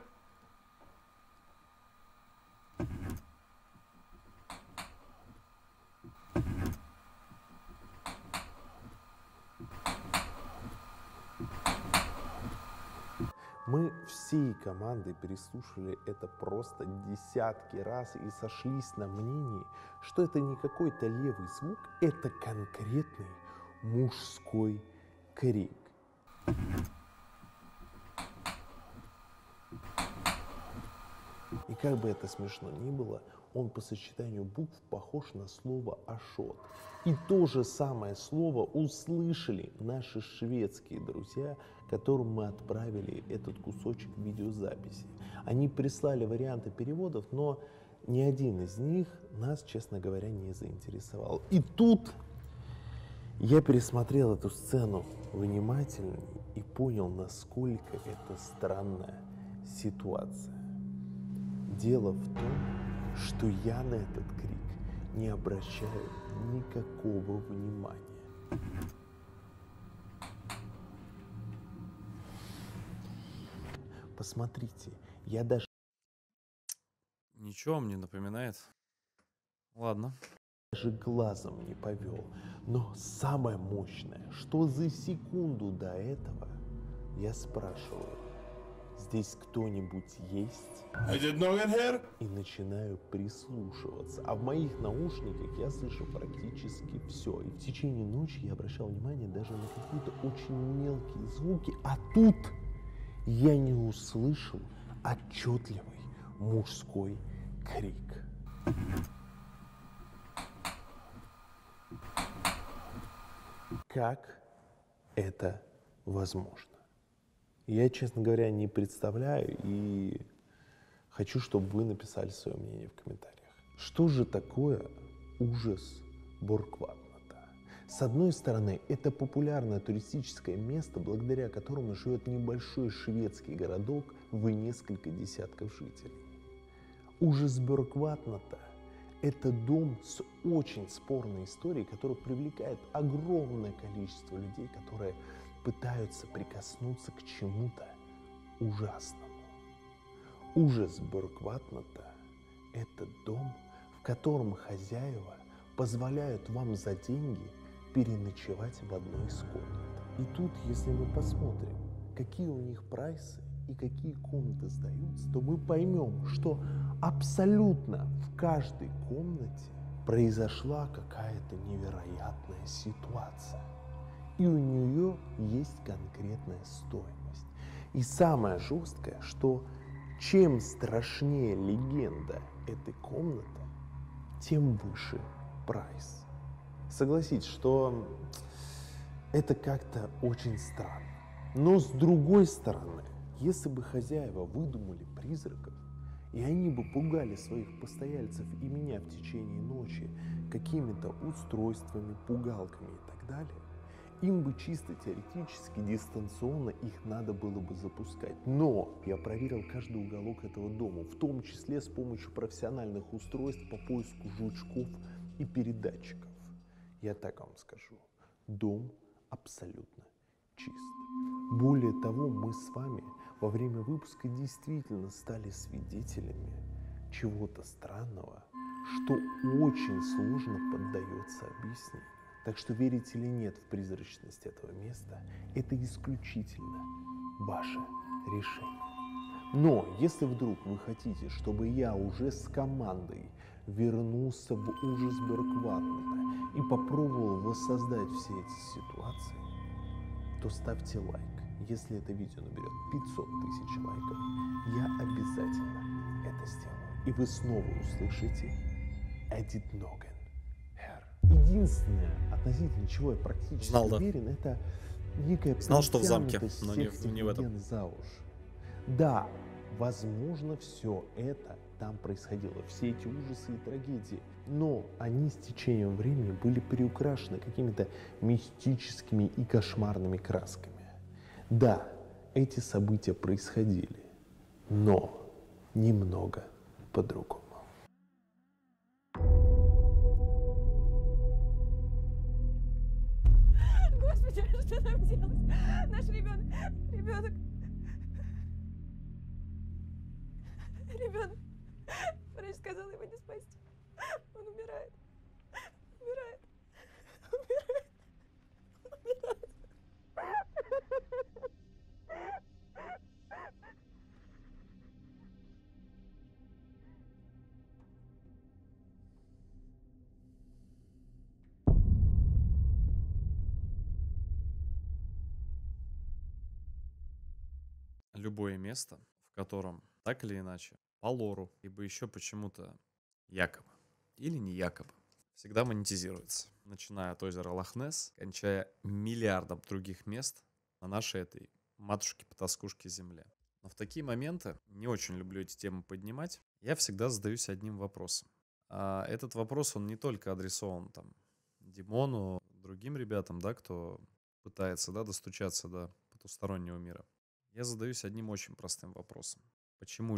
Speaker 5: Мы всей командой переслушали это просто десятки раз и сошлись на мнении, что это не какой-то левый звук, это конкретный мужской крик. И как бы это смешно ни было, он по сочетанию букв похож на слово «ашот». И то же самое слово услышали наши шведские друзья, которым мы отправили этот кусочек видеозаписи. Они прислали варианты переводов, но ни один из них нас, честно говоря, не заинтересовал. И тут я пересмотрел эту сцену внимательнее и понял, насколько это странная ситуация. Дело в том, что я на этот крик не обращаю никакого внимания. Посмотрите, я даже
Speaker 1: Ничего мне напоминает. Ладно.
Speaker 5: глазом не повел. Но самое мощное, что за секунду до этого я спрашиваю, здесь кто-нибудь есть?
Speaker 7: I did not get here.
Speaker 5: И начинаю прислушиваться. А в моих наушниках я слышу практически все. И в течение ночи я обращал внимание даже на какие-то очень мелкие звуки. А тут я не услышал отчетливый мужской крик. Как это возможно? Я, честно говоря, не представляю и хочу, чтобы вы написали свое мнение в комментариях. Что же такое ужас Боргватната? С одной стороны, это популярное туристическое место, благодаря которому живет небольшой шведский городок в несколько десятков жителей. Ужас Боргватната – это дом с очень спорной историей, который привлекает огромное количество людей, которые пытаются прикоснуться к чему-то ужасному. Ужас Боргватната – это дом, в котором хозяева позволяют вам за деньги переночевать в одной из комнат. И тут, если мы посмотрим, какие у них прайсы и какие комнаты сдаются, то мы поймем, что абсолютно в каждой комнате произошла какая-то невероятная ситуация. И у нее есть конкретная стоимость. И самое жесткое, что чем страшнее легенда этой комнаты, тем выше прайс. Согласитесь, что это как-то очень странно. Но с другой стороны, если бы хозяева выдумали призраков И они бы пугали своих постояльцев и меня в течение ночи какими-то устройствами, пугалками и так далее, им бы чисто теоретически, дистанционно их надо было бы запускать. Но я проверил каждый уголок этого дома, в том числе с помощью профессиональных устройств по поиску жучков и передатчиков. Я так вам скажу, дом абсолютно чист. Более того, мы с вами во время выпуска действительно стали свидетелями чего-то странного, что очень сложно поддается объяснению. Так что верить или нет в призрачность этого места, это исключительно ваше решение. Но если вдруг вы хотите, чтобы я уже с командой вернулся в ужас Бергваттена и попробовал воссоздать все эти ситуации, то ставьте лайк. Если это видео наберет 500 тысяч лайков, я обязательно это сделаю. И вы снова услышите Эдит Ноген. Единственное, относительно чего я практически
Speaker 1: Знал, да.
Speaker 5: уверен, это некая
Speaker 1: Знал, что в замке,
Speaker 5: притянутость
Speaker 1: но
Speaker 5: всех
Speaker 1: не в этом.
Speaker 5: легенд за уши. Да, возможно, все это там происходило, все эти ужасы и трагедии, но они с течением времени были приукрашены какими-то мистическими и кошмарными красками. Да, эти события происходили, но немного по-другому.
Speaker 2: Господи, что нам делать? Наш ребенок. Врач сказал, его не спасти. Он умирает.
Speaker 1: Любое место, в котором так или иначе, по лору, либо еще почему-то якобы или не якобы, всегда монетизируется. Начиная от озера Лохнесс, кончая миллиардом других мест на нашей этой матушке-потаскушке земле. Но в такие моменты, не очень люблю эти темы поднимать, я всегда задаюсь одним вопросом. А этот вопрос, он не только адресован там Димону, другим ребятам, да, кто пытается, да, достучаться до потустороннего мира. Я задаюсь одним очень простым вопросом. Почему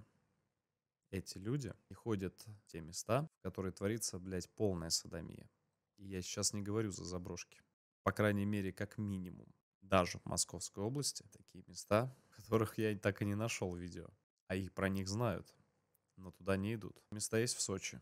Speaker 1: эти люди, не ходят в те места, в которые творится, блядь, полная содомия? И я сейчас не говорю за заброшки. По крайней мере, как минимум. Даже в Московской области такие места, в которых я так и не нашел видео. А их про них знают, но туда не идут. Места есть в Сочи.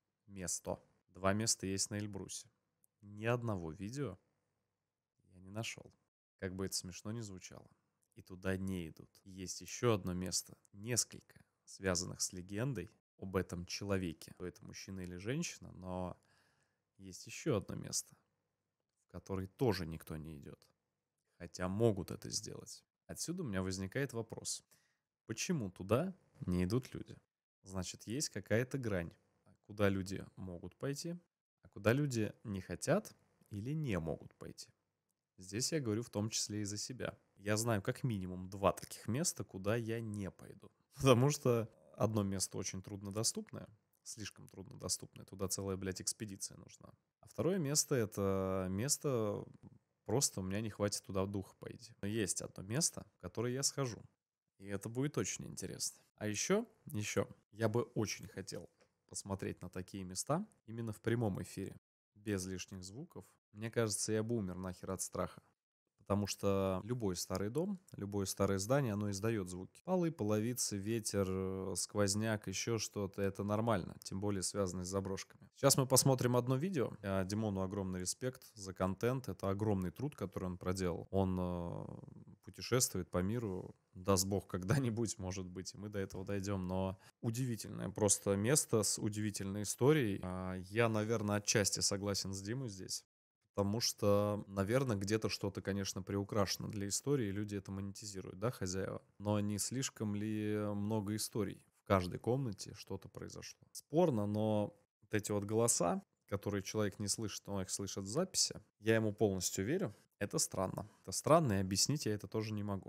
Speaker 1: 2 места есть на Эльбрусе. Ни одного видео я не нашел. Как бы это смешно ни звучало. И туда не идут. Есть еще одно место, несколько связанных с легендой об этом человеке. То это мужчина или женщина, но есть еще одно место, в которое тоже никто не идет. Хотя могут это сделать. Отсюда у меня возникает вопрос. Почему туда не идут люди? Значит, есть какая-то грань, куда люди могут пойти, а куда люди не хотят или не могут пойти. Здесь я говорю в том числе и за себя. Я знаю как минимум 2 таких места, куда я не пойду. Потому что одно место очень труднодоступное, слишком труднодоступное, туда целая, блядь, экспедиция нужна. А второе место — это место, просто у меня не хватит туда духа пойти. Но есть одно место, в которое я схожу. И это будет очень интересно. А еще, я бы очень хотел посмотреть на такие места именно в прямом эфире, без лишних звуков. Мне кажется, я бы умер нахер от страха. Потому что любой старый дом, любое старое здание, оно издает звуки. Полы, половицы, ветер, сквозняк, еще что-то. Это нормально, тем более связанное с заброшками. Сейчас мы посмотрим одно видео. Димону огромный респект за контент. Это огромный труд, который он проделал. Он путешествует по миру. Даст бог, когда-нибудь, может быть, и мы до этого дойдем. Но удивительное просто место с удивительной историей. Я, наверное, отчасти согласен с Димой здесь. Потому что, наверное, где-то что-то, конечно, приукрашено для истории, и люди это монетизируют, да, хозяева? Но не слишком ли много историй? В каждой комнате что-то произошло. Спорно, но вот эти вот голоса, которые человек не слышит, но их слышит в записи, я ему полностью верю. Это странно. Это странно, и объяснить я это тоже не могу.